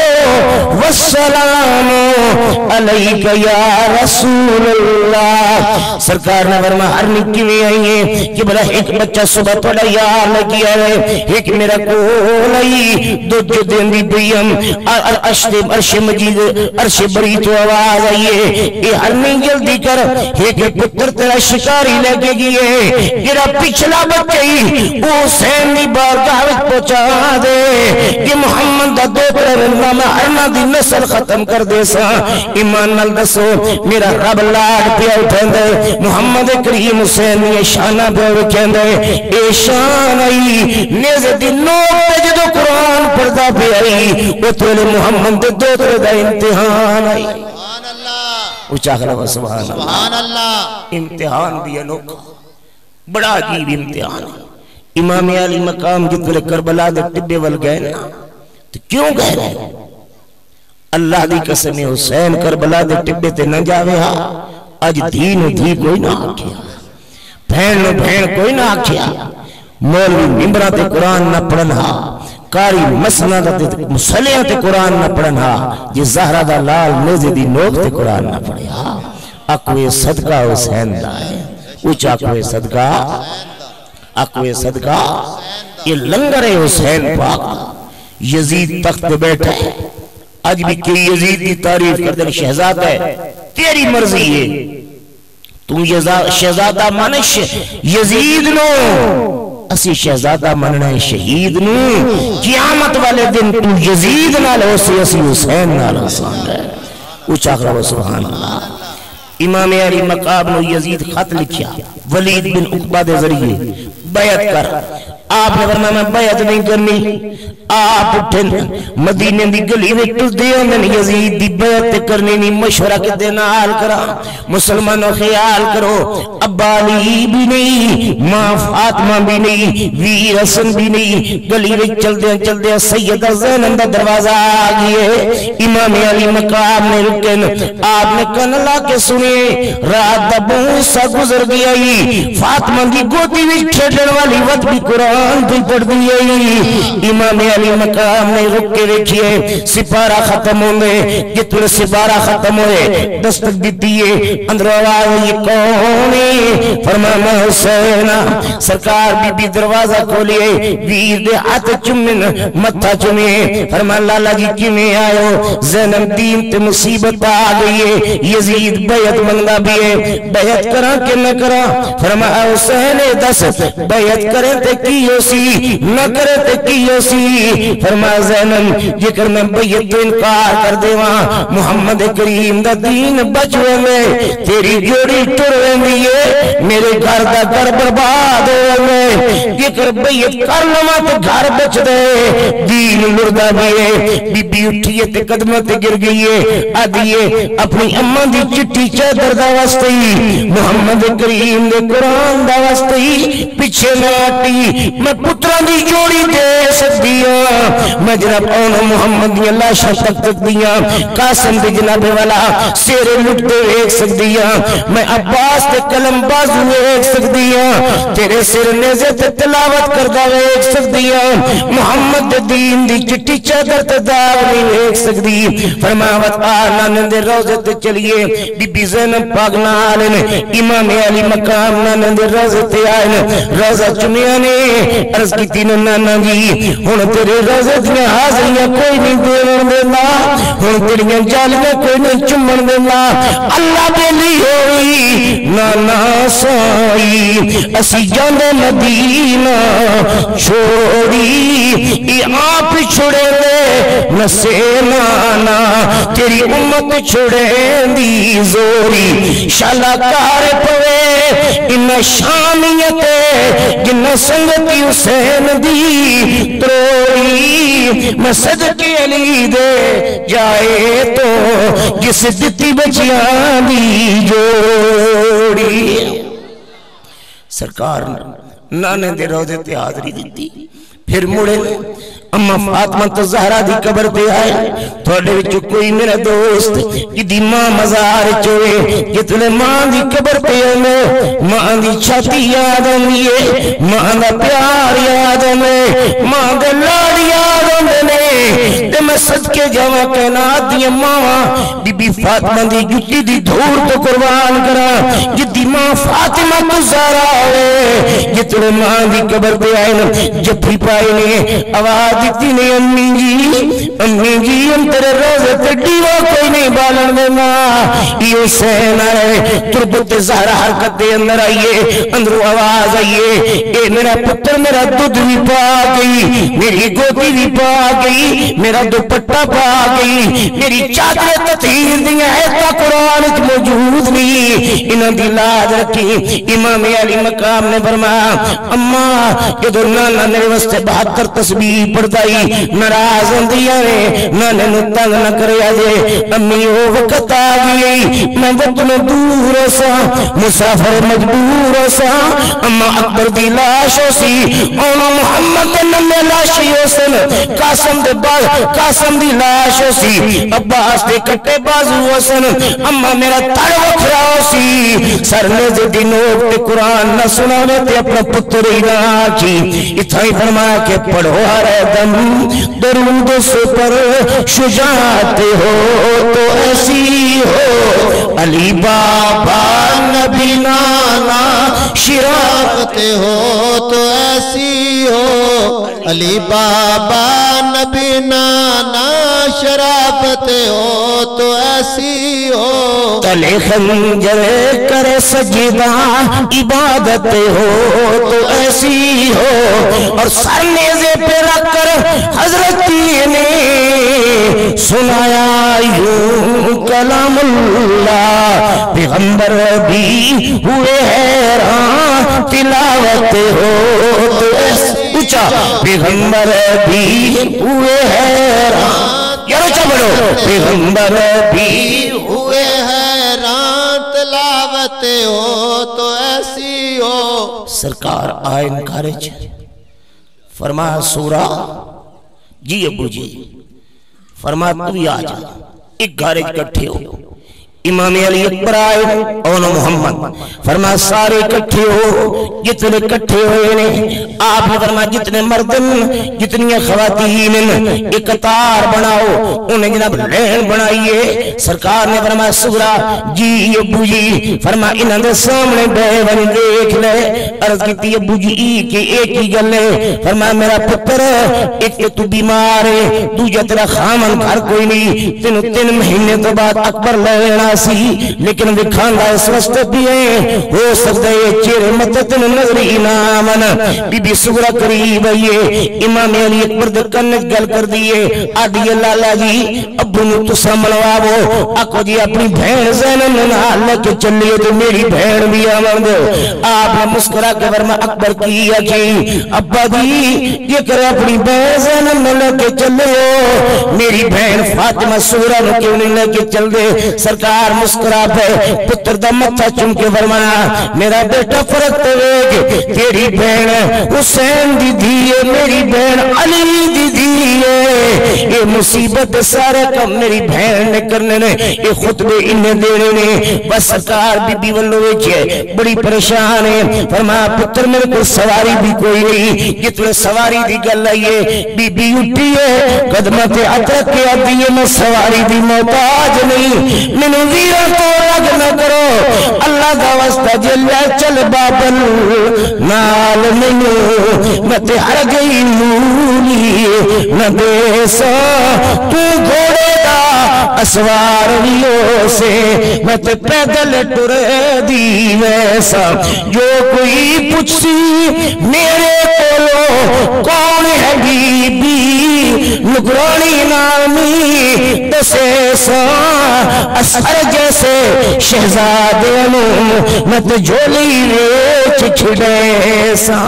والسلام علیک یا رسول اللہ سرکار نے فرمایا ہر نکی میں آئیے کہ بلا ایک بچہ صبح پڑا یا لگی آئے ایک میرا کولئی دو جو دن دی بیم عرش مجید عرش بری تو آواز آئیے اے ہر نہیں جلدی کر ایک پتر تیرا شکاری لے کے گئے گرا پچھلا بچئی حسین دی بارگاہ پہنچا دے کہ محمد دا دو پر رنگا ہرنا دی نسل ختم کر دے سا ایمان نال دسو میرا رب لاڈ پیا اٹھیں دے محمد کریم حسین یہ شانہ پہ اٹھیں دے اے شان آئی نیزے دی نوک پہ جدو قرآن پردہ پہ آئی وہ تولے محمد دو تر دا امتحان آئی اچھا خلق سبحان اللہ امتحان بھی انوکھا بڑا عجیب امتحان امام علی مقام جتنے کربلا دے ٹبے ول گئے نا تو کیوں گئے رہے اللہ دی قسم حسین کربلا دے ٹبے تے نہ جاوے ہاں آج دین دھی کوئی نہ آکھیا بھین نو بھین کوئی نہ آکھیا مولوی ممبرہ تے قرآن نہ پڑھنا کاری مسنہ تے مسلیہ تے قرآن نہ پڑھنا جی زہرہ دا لال نیزی دی نوک تے قرآن نہ پڑھیا اکوے صدقہ حسین دا ہے اچھ اکوے صدقہ اکوے صدقہ یہ لنگر حسین پاک یزید تخت بیٹھا ہے آج بھی کہ یزید کی تعریف کردن شہزادہ ہے تیری مرضی ہے تو شہزادہ منش یزید نو اسی شہزادہ مننا ہے شہید نو قیامت والے دن تو یزید نال ہو سی اسی حسین نال حسان ہے اچھا کرو سبحان اللہ امام علی مقام نو یزید خط لکھیا ولید بن عقبہ دے ذریعے بیعت کر آپ نے فرمایا میں بیعت نہیں کرنی. آپ اٹھن مدینے دی گلی میں ٹردے ہوندے یزید دی بیعت کرنی نہیں. مشورہ کدے نال کرا مسلمانوں خیال کرو ابا علی بھی نہیں ماں فاطمہ بھی نہیں ویر حسن بھی نہیں. گلی میں چلدے چلدے سیدہ زینب دا دروازہ آ گئے. امام علی مقام میں رکن آپ نے کن لا کے سنے رات دا بہت سا گزر گیا ہی فاطمہ دی گودی وچ کھیڈن والی وقت بھی قرآن دی پڑھ دی ہے. امام علی مقام میں رک کے دیکھیے سپارہ ختم ہوئے. جتنے سپارہ ختم ہوئے دستک دیتی ہے اندر آواز یہ کون ہے؟ فرمایا حسین. سرکار بی بی دروازہ کھولیے ویر دے ہاتھ چومن متھا چومے. فرمایا لالا جی کیویں آئے ہو؟ زینب دین تے مصیبت آ گئی ہے یزید بیعت منگا بھی ہے بیعت کراں کہ نہ کراں؟ فرمایا حسین دس بیعت کرے تے کی ہو سی نہ کرے تے کی ہو سی؟ فرمایا زینب جے کر میں بیعت تو انکار کر دے وہاں محمد کریم دا دین بچوے میں تیری جوڑی ٹر ویندی ہے میرے گھر دا گھر برباد ہو میں. جے کر بیعت کر لواں تے گھر بچ دے دین مردہ بھی ہے. بی بی اٹھیے تے قدمہ تے گر گئی ہے آدھیے اپنی اماں دی چٹی چادر دا واسطی محمد کریم دے قرآن دا واسطی پیچھے نہ ہٹی. میں پتران دی جوڑی دے سکتی ہوں میں جناب اون محمد دی اللہ شاہ تک تک دیا قاسم دی جناب والا سیرے لٹتے ایک سکتی ہوں میں عباس تے قلم بازو ایک سکتی ہوں تیرے سر نیزے تے تلاوت کردہ ایک سکتی ہوں محمد دین دی چٹی چادر تے داغ نہیں ایک سکتی. فرماوت آنا نندے روزے تے چلیے بی بی زینب پاک نالن امام علی مقام نندے روزے تے آئین روزہ چمیاں نے عرض کی تین نانا جی ہن تیرے روزے دیا حاضریاں کوئی نہیں دیون دینا ہن تیریاں جالیاں کوئی نہیں چمن دینا. اللہ بیلی ہوئی نانا سائی اسی جانے مدینہ چھوڑی ای آپ چھوڑے دے نسے نانا تیری امت چھوڑے دی زوری شالا کار پوے ان شامیت جن سنگتی حسین دی تروئی میں صدقی علی دے جائے تو جس دتی بچیاں دی جوڑی. سرکار نانے دے روزے تے حاضری دیتی پھر مڑے اما فاطمہ تو زہرہ دی قبر پہ آئے تھوڑے وچو کوئی میرا دوست جدی ماں مزار چوئے جتنے ماں دی قبر پہ آئے ماں دی چھاتی یاد آئیے ماں دا پیار یاد آئے ماں دا لاڑ یاد آئے تے میں صدقے جاوہ کہنا دی ماں بی بی فاطمہ دی جتی دی دھور تو قربان کرا جدی ماں فاطمہ تو زہرہ آئے جتنے ماں دی قبر پہ آئے جب بھی پائے نے آواز دیتی نے امی جی امی جی ہم تیرے روزے تے ڈیوا کوئی نہیں بالن دینا. یہ حسین آئے تربت زہرہ حرکت دے اندر آئیے اندرو آواز آئیے اے میرا پتر میرا دودھ بھی پا گئی میری گوتی بھی پا گئی میرا دوپٹہ پا گئی میری چادر تطہیر دیا ایتا قرآن اچ موجود نہیں انہاں دی لاج رکھی. امام علی مقام نے فرمایا اماں جدو نانا میرے واسطے بہتر تسبیح پڑھدائی ناراض ہوندیاں نے نانے نو تنگ نہ کریا جے امی او وقت آ گئی میں وطن دور سا مسافر مجبور سا اما اکبر دی لاش ہو سی اونا محمد نمے لاشی ہو سن قاسم دے باز قاسم دی لاش ہو سی عباس دے کٹے بازو ہو سن اما میرا تڑ وکھرا ہو سی سر نیزے دی نوک تے قرآن نہ سناوے تے اپنا پتر ہی نہ آکی. اتھائی فرمایا کہ پڑھو ہر دم درود سے پر شجاعت ہو تو ایسی ہو علی بابا نبی نانا شرافت ہو تو ایسی ہو علی بابا نبی نانا شرافت ہو تو ایسی ہو تلے خنجر کر سجدہ عبادت ہو تو ایسی ہو اور سر نیزے پہ رکھ کر حضرت نے سنایا یوں کلام اللہ پیغمبر بھی ہوئے حیران تلاوت ہو تو ایسی اونچا پیغمبر بھی ہوئے حیران یار اونچا بڑھو پیغمبر بھی
ہوئے حیران تلاوت ہو تو ایسی ہو
سرکار آئین کارج فرمایا سورہ جی ابو جی فرمایا تو یا جا ایک گارج کٹھے ہو امام علی اکبر آئے اون محمد فرمایا سارے کٹھے ہو جتنے کٹھے ہوئے نے آپ نے فرمایا جتنے مردن جتنی خواتین ایک قطار بناؤ انہیں جناب لین بنائیے سرکار نے فرمایا سغرا جی ابو جی فرمایا انہوں نے سامنے بے ون دیکھ لے عرض کی ابو جی کہ ایک ہی گل ہے فرمایا میرا پتر ایک تو تو بیمار ہے دوجہ تیرا خامن گھر کوئی نہیں تینوں تین مہینے تو بعد اکبر لینا سی لیکن دکھاندہ اس وقت بھی ہے ہو سکتا ہے چیرے مدد نظری نامن بی بی سغرا قریب ہے امام علی اکبر دکنت گل کر دیئے آدھی اللہ جی ابو نو تو سامنوابو اکو جی اپنی بھین زینن نال کے چلیے تو میری بھین بھی آمن دو آپ نے مسکرا کے ورمہ اکبر کیا کی ابا جی یہ کرے اپنی بھین زینن نال کے چلیے میری بھین فاطمہ سغرا نو کیوں نہیں لے کے چل دے سرکار مسکرا پہ پتر دا متھا چم کے فرمایا میرا بیٹا فرق ہوئے تیری بہن حسین دی دیئے میری بہن علی دی دیئے یہ مصیبت سارے کم میری بہن نے کرنے نے یہ خطبے انہیں دینے نے بس سرکار بی بی واللوے چھے بڑی پریشان ہے فرمایا پتر میرے کو سواری بھی کوئی نہیں جتنے سواری دی گل لائیے بی بی اٹھی ہے قدمت اترک کے آدھیے میں سواری دی محتاج نہیں میں ویرہ تو لگ نہ کرو اللہ کا واسطہ جلیا چل بابل نال منو میں تے ہر گئی مولی نہ بیسا تو گھوڑے دا اسواریوں سے میں تے پیدل ٹرے دی ویسا جو کوئی پوچھسی میرے کولو کون ہے بی بی نگرانی نامی دسے سا اثر جیسے شہزادے نو مت جھولی ریچ چھڑے سا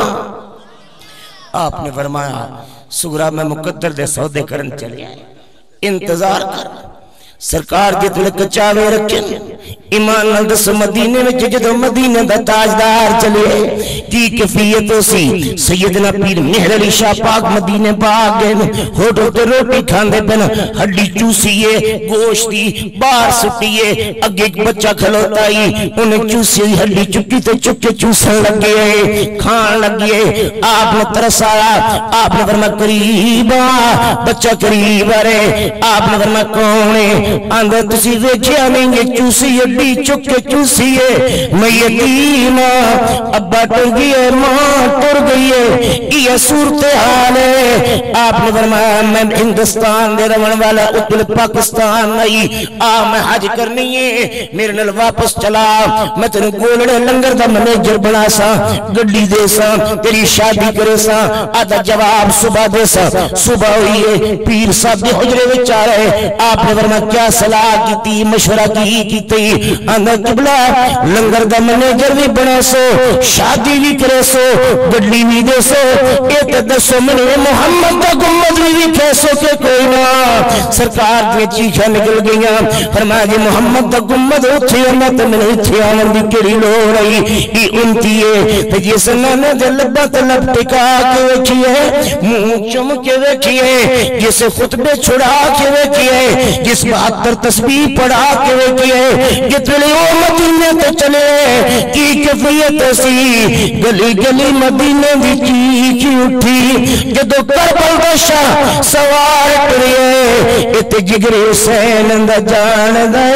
آپ نے فرمایا سغرا میں مقدر دے سودے کرن چلے انتظار کر سرکار جتنے کچاوے رکھیں ایمان نلدس مدینے میں جدو مدینے دا تاجدار چلے کی کفیت ہو سی سیدنا پیر مہر علی شاہ پاک مدینے پاک گئے ہوٹو تے روٹی کھاندے پہنا ہڈی چوسیے گوشتی بار سٹیے اگے ایک بچہ کھلوتا ہی انہیں چوسی ہڈی چکی تے چکے چوسن لگے کھان لگے آپ نے ترس آیا آپ نے فرما قریبا بچہ قریب آ رہے آپ نے فرما کونے اندر تسی ویچیا نہیں یہ چوسی ہڈی چکے چوسیے میں یتیم ابا ٹر گئے ماں ٹر گئے یہ صورتحال ہے آپ نے فرمایا میں ہندوستان دے رون والا اتل پاکستان نہیں آ میں حج کرنی ہے میرے نل واپس چلا میں تیرے گولڑے لنگر دا منیجر بنا سا گڈی دے سا تیری شادی کرے سا آدھا جواب صبح دے سا صبح ہوئیے پیر صاحب دے حجرے وچ آ رہے آپ نے فرمایا کیا صلاح کی تی مشورہ کی کی تی اندر قبلہ لنگر دا منیجر بھی بنا سو شادی بھی کرے سو گڈی بھی دے سو ایک دسو منہ محمد دا گمد بھی کیسو کہ کوئی نہ سرکار دے چیخہ نکل گیا فرمایا جی محمد دا گمد اتھے امت میں اتھے آمن بھی کری لو رہی ای انتی ہے تو جس نانے دے لبت لب ٹکا کے ویکھئے منہ چم کے ویکھئے جس خطبے چھڑا کے ویکھئے جس بہتر تسبیح پڑھا کے ویکھئے جتنے او مدینے تو چلے کی کفیت سی گلی گلی مدینے دی چیخی اٹھی جدو کربل بشا سوار ٹریے ات جگر حسین اندہ جان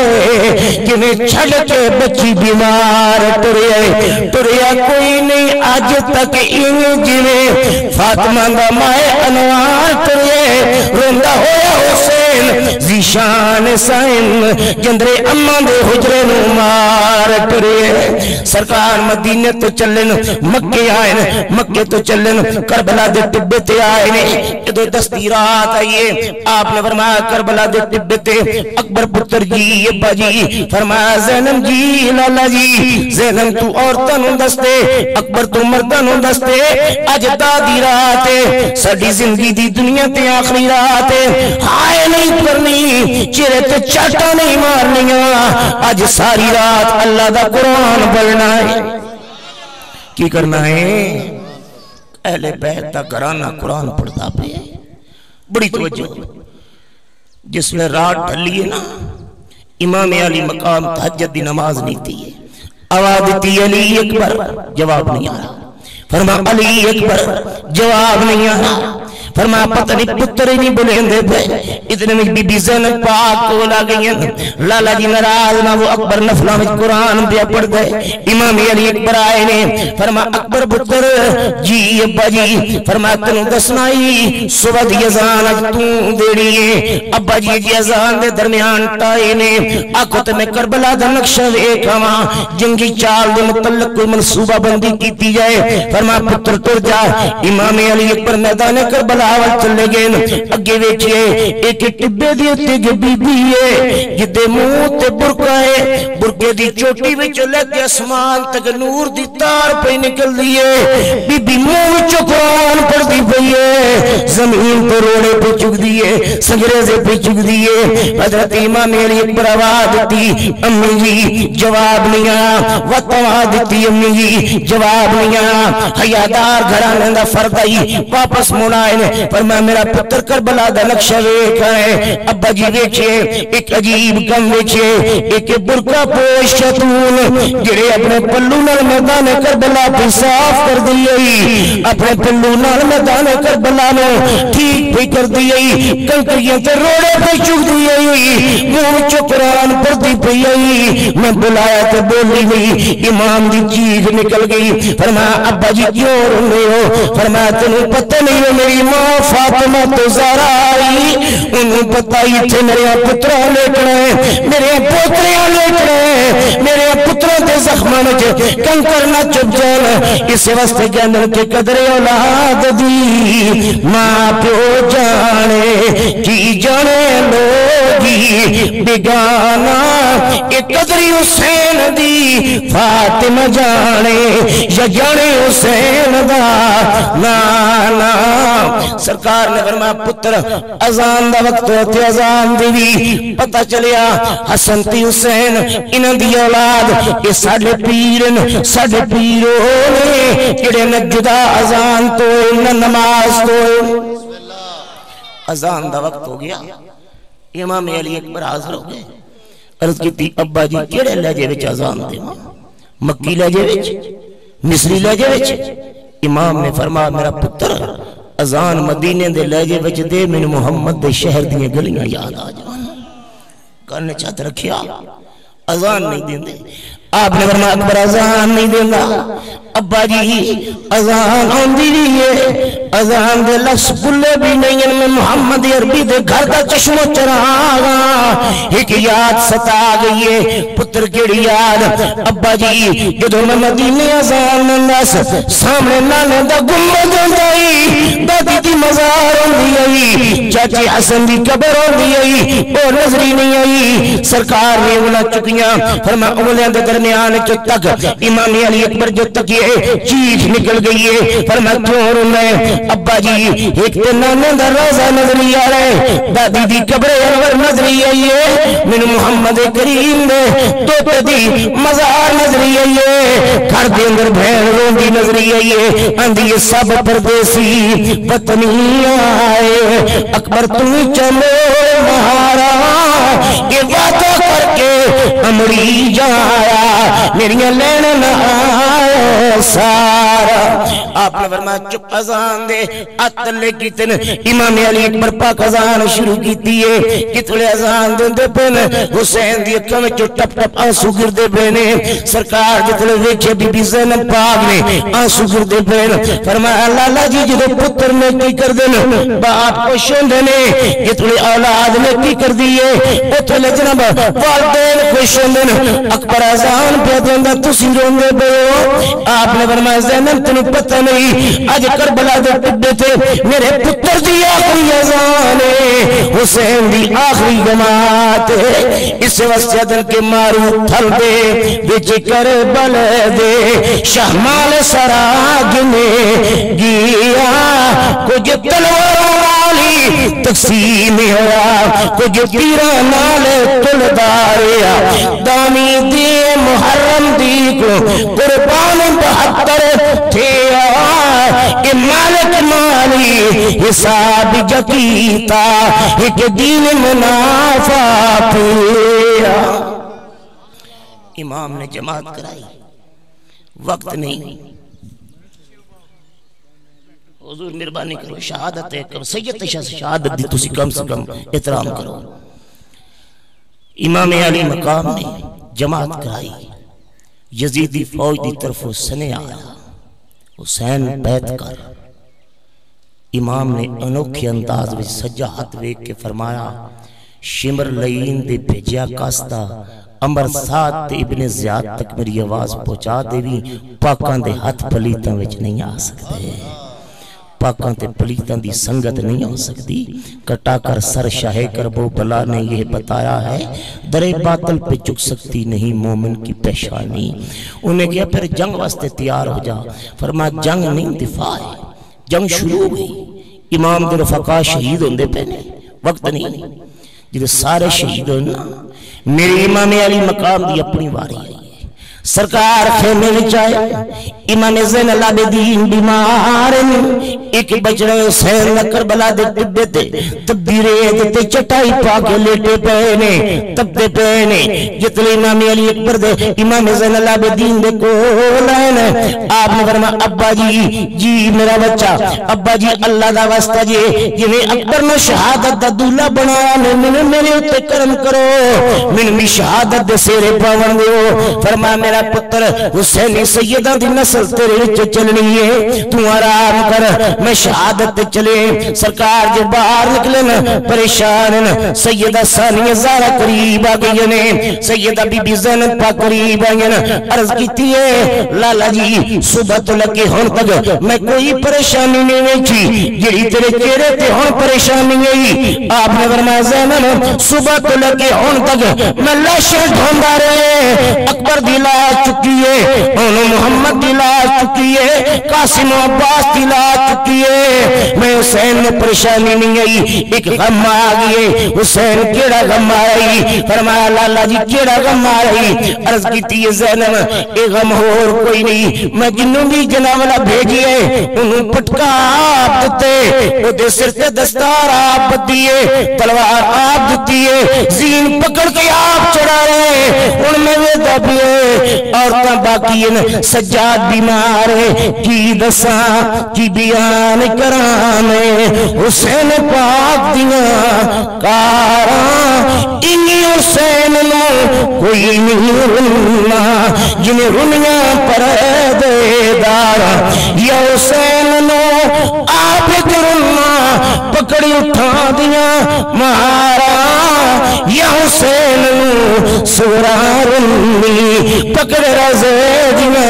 دے کنہیں چھڑ کے بچی بیمار ٹریے ٹریا کوئی نہیں آج تک ان جوے فاطمہ دا مائے انوار ٹریے روندہ ہویا حسین زیشان سائن جندرے اماں دے حجرے نو مار ٹریے
سرکار مدینے تو چلن مکے آئے مکے تو چلن کربلا دے ٹبے تے آئے ادو دستی رات آئیے آپ نے فرمایا کربلا دے ٹبے تے اکبر پتر جی ابا جی فرمایا زینب جی لالا جی زینب تو عورتاں نوں دستے اکبر تو مرداں نوں دستے اج دادی رات ساڈی زندگی دی دنیا تے آخری رات ہائے نہیں کرنی چہرے تے چاٹا نہیں مارنیاں اج ساری رات اللہ دا قرآن پڑھنا ہے کی کرنا ہے اہل بیت دا گھرانہ قرآن پڑھتا پہ بڑی توجہ جس میں رات ڈھلی ہے نا امام علی مقام تہجد دی نماز نہیں تھی آواز دیتی علی اکبر جواب نہیں آیا فرما علی اکبر جواب نہیں آیا فرما پتہ نہیں پتر ہی نہیں بلین دے پہ اتنے میں بی بی زینب پاک کو لا گئی ہیں لالا جی نراز نہ وہ اکبر نفلہ میں قرآن دیا پڑھ دے امام علی اکبر آئے نے فرما اکبر پتر جی ابا جی فرما تنو دسنائی صبح دی ازان اج توں دیڑی ہے ابا جی جی ازان دے درمیان ٹائے نے آکھو تے میں کربلا دا نقشہ ایک ہما جنگی چال دے متعلق کوئی منصوبہ بندی کیتی جائے فرما پتر تر جا امام علی اکبر میدان کربلا آوال چلے گئے اگے ویچئے ایک ٹبے دی اتنے کے بی بی ہے جدے منہ تے برکا ہے برکے دی چوٹی میں چلے کے اسمان تک نور دی تار پہ نکل دیئے بی بی منہ چکران پر دی پئیے زمین پر روڑے پہ چک دیئے سنگریزے پہ چک دیئے حضرت امام علی اکبر آواز دیتی امی جی جواب نہیں آیا وقت آواز دیتی امی جی جواب نہیں آیا حیادار گھرانے دا فردائی واپس منائے فرمایا میرا پتر کربلا دا نقشہ ویکھا ہے ابا جی ویکھے ایک عجیب کم ویکھے ایک برکا پوش شیطون جڑے اپنے پلو نال میدان کربلا پہ صاف کر دیئی اپنے پلو نال میدان کربلا میں ٹھیک پہ کر دیئی کنکریاں تے روڑے پہ چک دیئی منہ چکران پر دی پئی میں بلایا تے بولی گئی امام دی چیخ نکل گئی فرمایا ابا جی کیوں رونے ہو فرمایا تینوں پتہ نہیں ہے میری ماں فاطمہ تو زہرا آئی انہوں پتہ ہی تھے میرے پترہ لیکنے میرے پوتریاں لیکنے میرے پتروں کے زخمان کے کنکر نہ چپ جانا اس واسطے کے اندر کے قدر اولاد دی ماں پیو جانے کی جانے لوگی بگانا ایک قدری حسین دی فاطمہ جانے یا جانے حسین دا نانا سرکار نے فرمایا پتر اذان دا وقت ہوتے اذان دی پتہ چلیا حسن تی حسین انہاں دی اولاد یہ ساڈے پیرن ساڈے پیروں نے جڑے نہ جدا اذان تو نہ نماز تو اذان دا وقت ہو گیا امام علی اکبر حاضر ہو گئے عرض کی تھی ابا جی کیڑے لہجے وچ اذان دے مکی لہجے وچ مصری لہجے وچ امام نے فرمایا میرا پتر اذان مدینے دے لہجے وچ دے من محمد دے شہر دیاں گلیاں یاد آ جان کرنے چاہت رکھیا اذان نہیں دیں دے آپ نے فرمایا اکبر اذان نہیں دیں گا ابا جی اذان ہوندی نہیں ہے اذان دے لفظ بلے بھی نہیں ہیں میں محمد عربی دے گھر دا چشم چراغا ایک یاد ستا گئی ہے پتر کیڑی یاد ابا جی جدو میں مدینے اذان نندس سامنے نانے دا گمبد ہوندائی دادی دی مزار ہوندی آئی چاچی حسن دی قبر ہوندی آئی وہ نظری نہیں آئی سرکار نے اولا چکیاں فرما اولیاں دے درمیان جو تک امام علی اکبر جو تک یہ چیخ نکل گئی ہے فرما کیوں رونے ابا جی ایک تے نانے دا روزہ نظری آ رہے دادی دی قبر انور نظری آئی ہے من محمد کریم دے توتے دی مزار نظری آئی ہے گھر دے اندر بھین روندی نظری آئی ہے اندھی سب پردیسی وطنی آئے اکبر تم چلو مہارا یہ وعدہ کر کے امری جایا میری لین نہ آئے سارا آپ نے فرمایا چپ اذان دے اتلے کیتن امام علی اکبر پاک اذان شروع کیتی ہے کتنے اذان دے پین حسین دی اکھاں وچ ٹپ ٹپ آنسو گردے پینے سرکار جتنے ویکھے بی بی زینب پاک نے آنسو گردے پین فرمایا لالا جی جدو پتر نے کی کر دین باپ کو شوندے نے جتنے اولاد نے کی کر دیے اتنے جناب والدین کو شوندے اکبر اذان پہ دیندا تسی روندے پے ہو آپ نے فرمایا زینب تینوں پتہ نہیں اج کربلا دے ٹڈے تے میرے پتر دی آخری اذان ہے حسین دی آخری جماعت ہے اس واسطے دل کے مارو تھل دے وچ کربل دے شہمال سراغ میں گیا کچھ تلواروں والی تقسیم ہوا کچھ پیران نال تلداریا دانی دی محرم دی کو قربان بہتر تھیا کہ مالک مالی حساب جکیتا ایک دین منافع پیا امام نے جماعت کرائی وقت نہیں حضور مہربانی کرو شہادت کرو سید شہادت دی تسی کم سے کم احترام کرو امام علی مقام نے جماعت کرائی یزیدی فوج دی طرف سنے آیا حسین بیعت کر امام نے انوکھے انداز میں سجا ہاتھ ویک کے فرمایا شمر لئین دے بھیجیا کاستا امر سات ابن زیاد تک میری آواز پہنچا دے بھی پاکاں دے ہاتھ پلیتاں وچ نہیں آ سکتے پاکاں تے پلیتاں دی سنگت نہیں ہو سکتی کٹا کر سر شاہ کربو بلا نے یہ بتایا ہے درے باطل پہ چک سکتی نہیں مومن کی پیشانی انہیں کہا پھر جنگ واسطے تیار ہو جا فرمایا جنگ نہیں دفاع ہے جنگ شروع ہوئی امام دے رفقا شہید ہوندے پہنے وقت نہیں جب سارے شہید ہونا میرے امام علی مقام دی اپنی واری ہے سرکار خیمے میں چاہے امام زین العابدین بیمار ایک بچڑے حسین کربلا دے ٹبے تے تبدیرے تے چٹائی پاکے لیٹے پہنے تب دے پہنے جتنے امام علی اکبر دے امام زین العابدین دے کول آئین آپ نے فرمایا ابا جی جی میرا بچہ ابا جی اللہ دا واسطہ جی جنہیں اکبر نے شہادت دا دولہ بنایا میں میرے اتے کرم کرو میں بھی شہادت دے سیرے پاون دیو فرمایا میرا پتر حسین سیدہ دی نسل تیرے وچ چلنی ہے تو آرام کر میں شہادت چلے سرکار جو باہر نکلن پریشان سیدہ ثانیہ زارہ قریب آگئی نے سیدہ بی بی زینب پا قریب آگئی عرض کیتی ہے لالا جی صبح تو لگے ہون تک میں کوئی پریشانی نہیں ویچی جڑی تیرے چہرے تے ہون پریشانی نہیں آپ نے فرمایا زینب صبح تو لگے ہون تک میں لاشیں ڈھونڈا رہے اکبر دلا چکی ہے انہوں محمد دلا چکی ہے قاسم و عباس دلا چکی ہے میں حسین نے پریشانی نہیں آئی ایک غم آگئی ہے حسین کیڑا غم آئی فرمایا لالا جی کیڑا غم آئی عرض کیتی ہے زینب ایک غم اور کوئی نہیں میں جنوں بھی جناولا بھیجی ہے انہوں پٹکا آپ دیتے وہ دے سر سے دستار آپ دیئے تلوار آپ دیتی ہے زین پکڑ کے آپ چڑھا رہے ان میں وہ دبیے عورتاں باقی سجاد بیمار کی دساں کی بیان کرانے حسین پاک دیاں کاراں انہی حسین نو کوئی نہیں رننا جنہیں رنیاں پر دے دارا یا حسین نو آپ رننا پکڑی اٹھا دیاں مارا یا حسین نو سورا رنی پکڑ رضے دیاں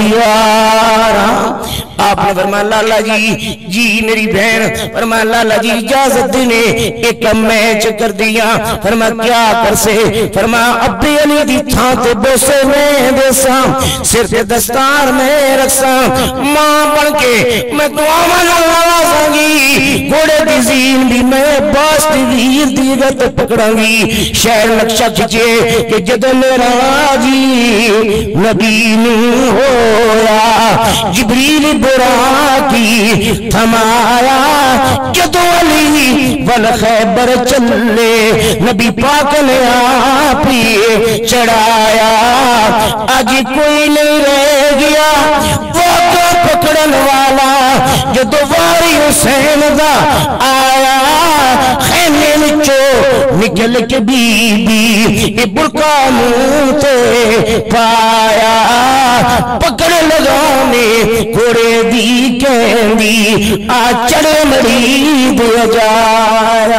دیارا آپ نے فرمایا لالا جی جی میری بہن فرمایا لالا جی اجازت دینے ایک میچ کر دیا فرمایا کیا کر سے فرمایا ابی علی دی تھانتے بوسے میں دیسا سر کے دستار میں رکھسا ماں بن کے میں دعا مانا آوازاں گی گھوڑے دی زین بھی میں باس دی ویر دیگت پکڑاں گی شہر نقشہ کھچے کہ جد میرا جی نبی نو ہویا جبریل برا کی تھمایا جدو علی والخیبر چلے نبی پاک نے آپ ہی چڑھایا آج کوئی نہیں رہ گیا وہ کو پکڑن والا جدو واری حسین دا آیا خیمے وچوں نکل کے بی بی برقع منہ تے پایا پکڑ لگانے گھوڑے دی کہندی آ چڑے مرید جایا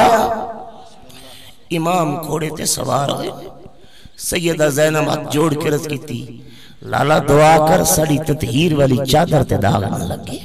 امام گھوڑے تے سوار ہوئے سیدہ زینب ہاتھ جوڑ کے رض کی تھی لالا دعا کر سڑی تطہیر والی چادر تے داغ نہ لگے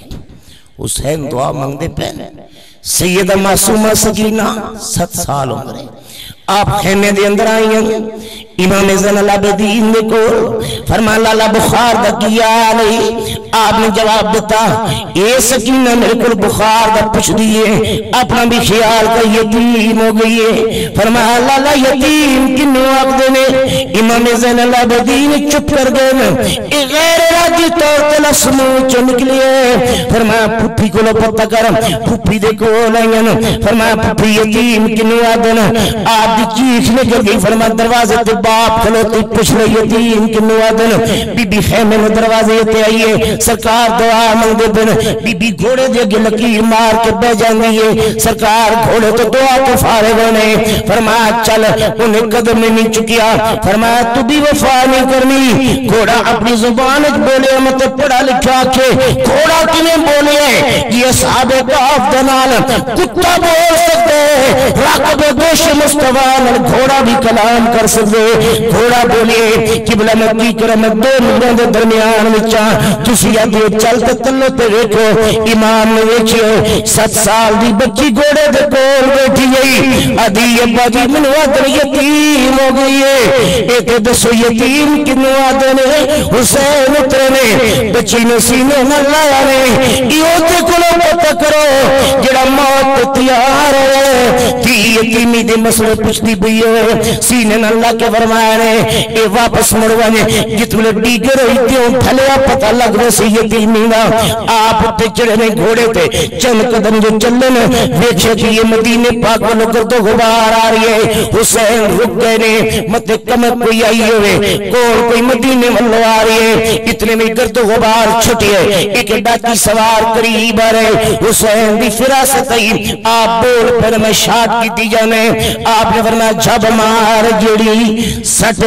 حسین دعا مانگ دے پہنے سیدہ معصومہ سکینہ ست سال عمرے آپ خیمے دے اندر آئی ہیں امام زین العابدین نے کو فرما لالا بخار دا کیا نہیں آپ نے جواب دیتا اے سکینہ میرے کو بخار دا پوچھ دیئے اپنا بھی خیال کا یتیم ہو گئی ہے فرما لالا یتیم کنو آپ دینے امام زین العابدین چپ کر گئے اے غیر راجی طور تلس موچو نکلیے فرما پھوپی کو لو پتہ کرم پھوپی دے کو لائیں فرما پھوپی یتیم کنو آپ دینا آپ دی چیخ نکل گئی فرما دروازے تے باپ کھلوتی پوچھ لے یتیم کنو آدن بی بی خیمے میں دروازے تے آئیے سرکار دعا مانگ دے دن بی بی گھوڑے دے گے لکیر مار کے بے جانیے سرکار گھوڑے تو دعا تو فارغ ہونے فرمایا چل انہیں قدم میں نہیں چکیا فرمایا تو بھی وفا نہیں کرنی گھوڑا اپنی زبان بولے مت پڑھا لکھا کے گھوڑا کنے بولے یہ صحابہ کاف دنال کتا بول سکتے راکب گوش مستوان گھوڑا بھی کلام کر سکتے گھوڑا بولے قبلہ مکی کرم دو ملوں دے درمیان وچا تسی ادھے چلتے تلو تے دیکھو امام نے ویکھیے ست سال دی بچی گھوڑے دے کول بیٹھی گئی ادھی ابا جی منو ادھر یتیم ہو گئی ہے اے تے دسو یتیم کنو آدھے نے حسین اترے نے بچی نے سینے نہ لایا نے ایو تے کلو پتہ کرو جڑا موت تیار ہے تھی یتیمی دے مسئلے پچھتی بھئی ہے سینے نہ اللہ کے فرمایا نے اے واپس مڑوانے جتنے ڈیگر ہوئی تیوں پھلیا پتہ لگ رہے سے یتیمی نا آپ تے چڑھنے گھوڑے تے چند قدم جو چلنے ویچے کہ یہ مدینے پاک والو کردو غبار آ رہی ہے حسین رک گئے نے مت کمت کوئی آئی ہوئے کون کوئی مدینے والو آ رہی ہے اتنے میں کردو غبار چھٹی ہے ایک ڈاکی سوار قریب آ رہے حسین دی فراست آئی آپ بول پھر میں شاٹ کی دی جانے آپ نے فرمایا جب مار جڑی سٹ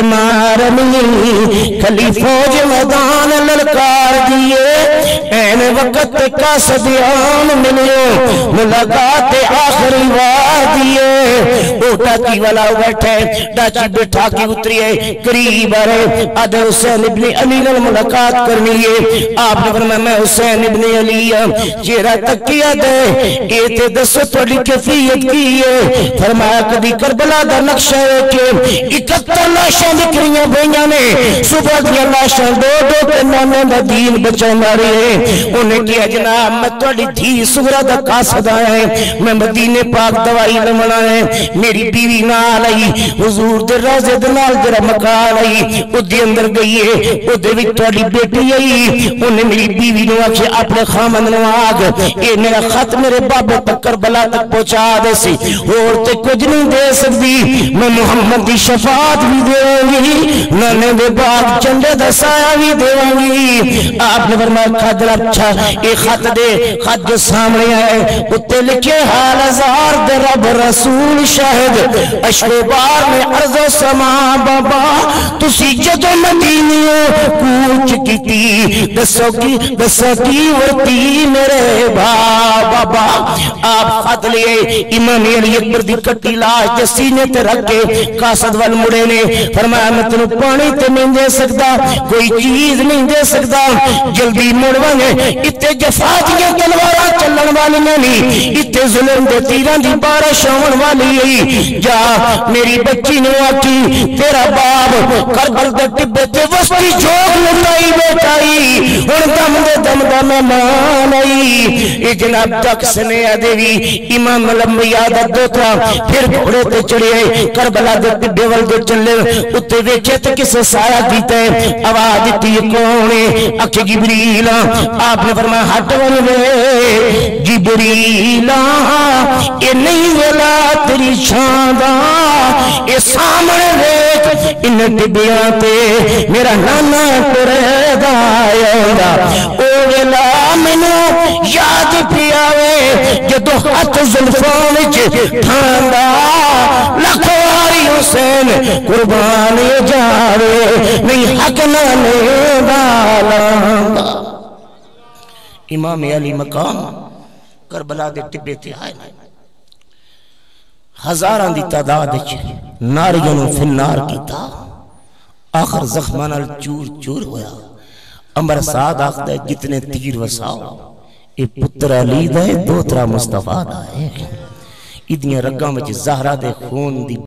مارنی کلی فوج میدان للکار دیئے این وقت کا صدیان ملیو ملاقات آخری وار دیئے او ڈاکی والا بیٹھے ڈاکی بٹھا کی اتریے قریب آرے آدھے حسین ابن علی نے ملاقات کرنی ہے آپ نے فرمایا میں حسین ابن علی چہرہ تک کیا دے اے تے دسو توڑی کیفیت کی ہے فرمایا کبھی کربلا دا نقشہ ہے کہ اکتر لاشاں دکھریاں بھائیاں نے صبح دیا لاشاں دو دو پنانے دا دین بچہ مارے ہیں انہیں کیا جناب میں توڑی دھی سغرہ دا قاصد آیا ہے میں مدینے پاک دوائی لمنا ہے میری بیوی نال آئی حضور دے رازے دنال درہ مکان آئی او دے اندر گئی ہے او دے وی توڑی بیٹی آئی انہیں میری بیوی نو آکھے اپنے خامن نو آگ اے میرا خط میرے بابے تک کربلا تک پہنچا دے سی اور تے کچھ نہیں دے سکتی میں محمد دی شفاعت بھی دے گی نانے دے بعد چندے دسایا بھی دے گی آپ نے فرمایا خدر اچھا ایک خط دے خط جو سامنے آئے اتے لکھے حال ازار دے رب رسول شاہد اشو بار میں عرض و سما بابا تسی جدو مدینیوں کوچ کی تی دسو کی دسو کی ورتی میرے بابا آپ خط لیے امام علی اکبر دی کٹی لاش جے سینے تے رکھ کے قاصد وال مڑے نے فرمایا میں تنو پانی تے نہیں دے سکتا کوئی چیز نہیں دے سکتا جلدی مڑوانے اتے جفاتیاں تلوارا چلن والی نہیں اتے ظلم دے تیران دی بارش آون والی جا میری بچی نے آکی تیرا باب کربل دے ٹبے تے وستی جوگ لٹائی بیٹائی ان دم دے دم دا مہمان آئی اے جناب تک سنیا دیوی امام الانبیاء دا دوترا پھر گھوڑے تے چڑھے کربلا دے ٹبے ول دے چلے اتے ویکھے تے کسے سایہ دیتا ہے آواز دیتی کونے اکھے جبریل آپ نے فرمایا ہٹ ولے جبریل اے نہیں ویلا تیری شاندا اے سامنے ویکھ ان ٹبیاں تے میرا نانا ٹرے دا آیا او ویلا مینوں یاد پیاوے جدو ہاتھ زلفاں وچ تھاندا لاکھوں واری حسین قربان جاوے نہیں حق نہ والا امام علی مقام کربلا دے ٹبے تے آئے ہزاراں دی تعداد وچ ناریاں نوں فنار کیتا آخر زخماں نال چور چور ہویا امر سعد آخدا ہے جتنے تیر وساؤ اے پتر علی دا ہے دوترا مصطفیٰ دا ہے ادیاں رگاں وچ زہرا دے خون دی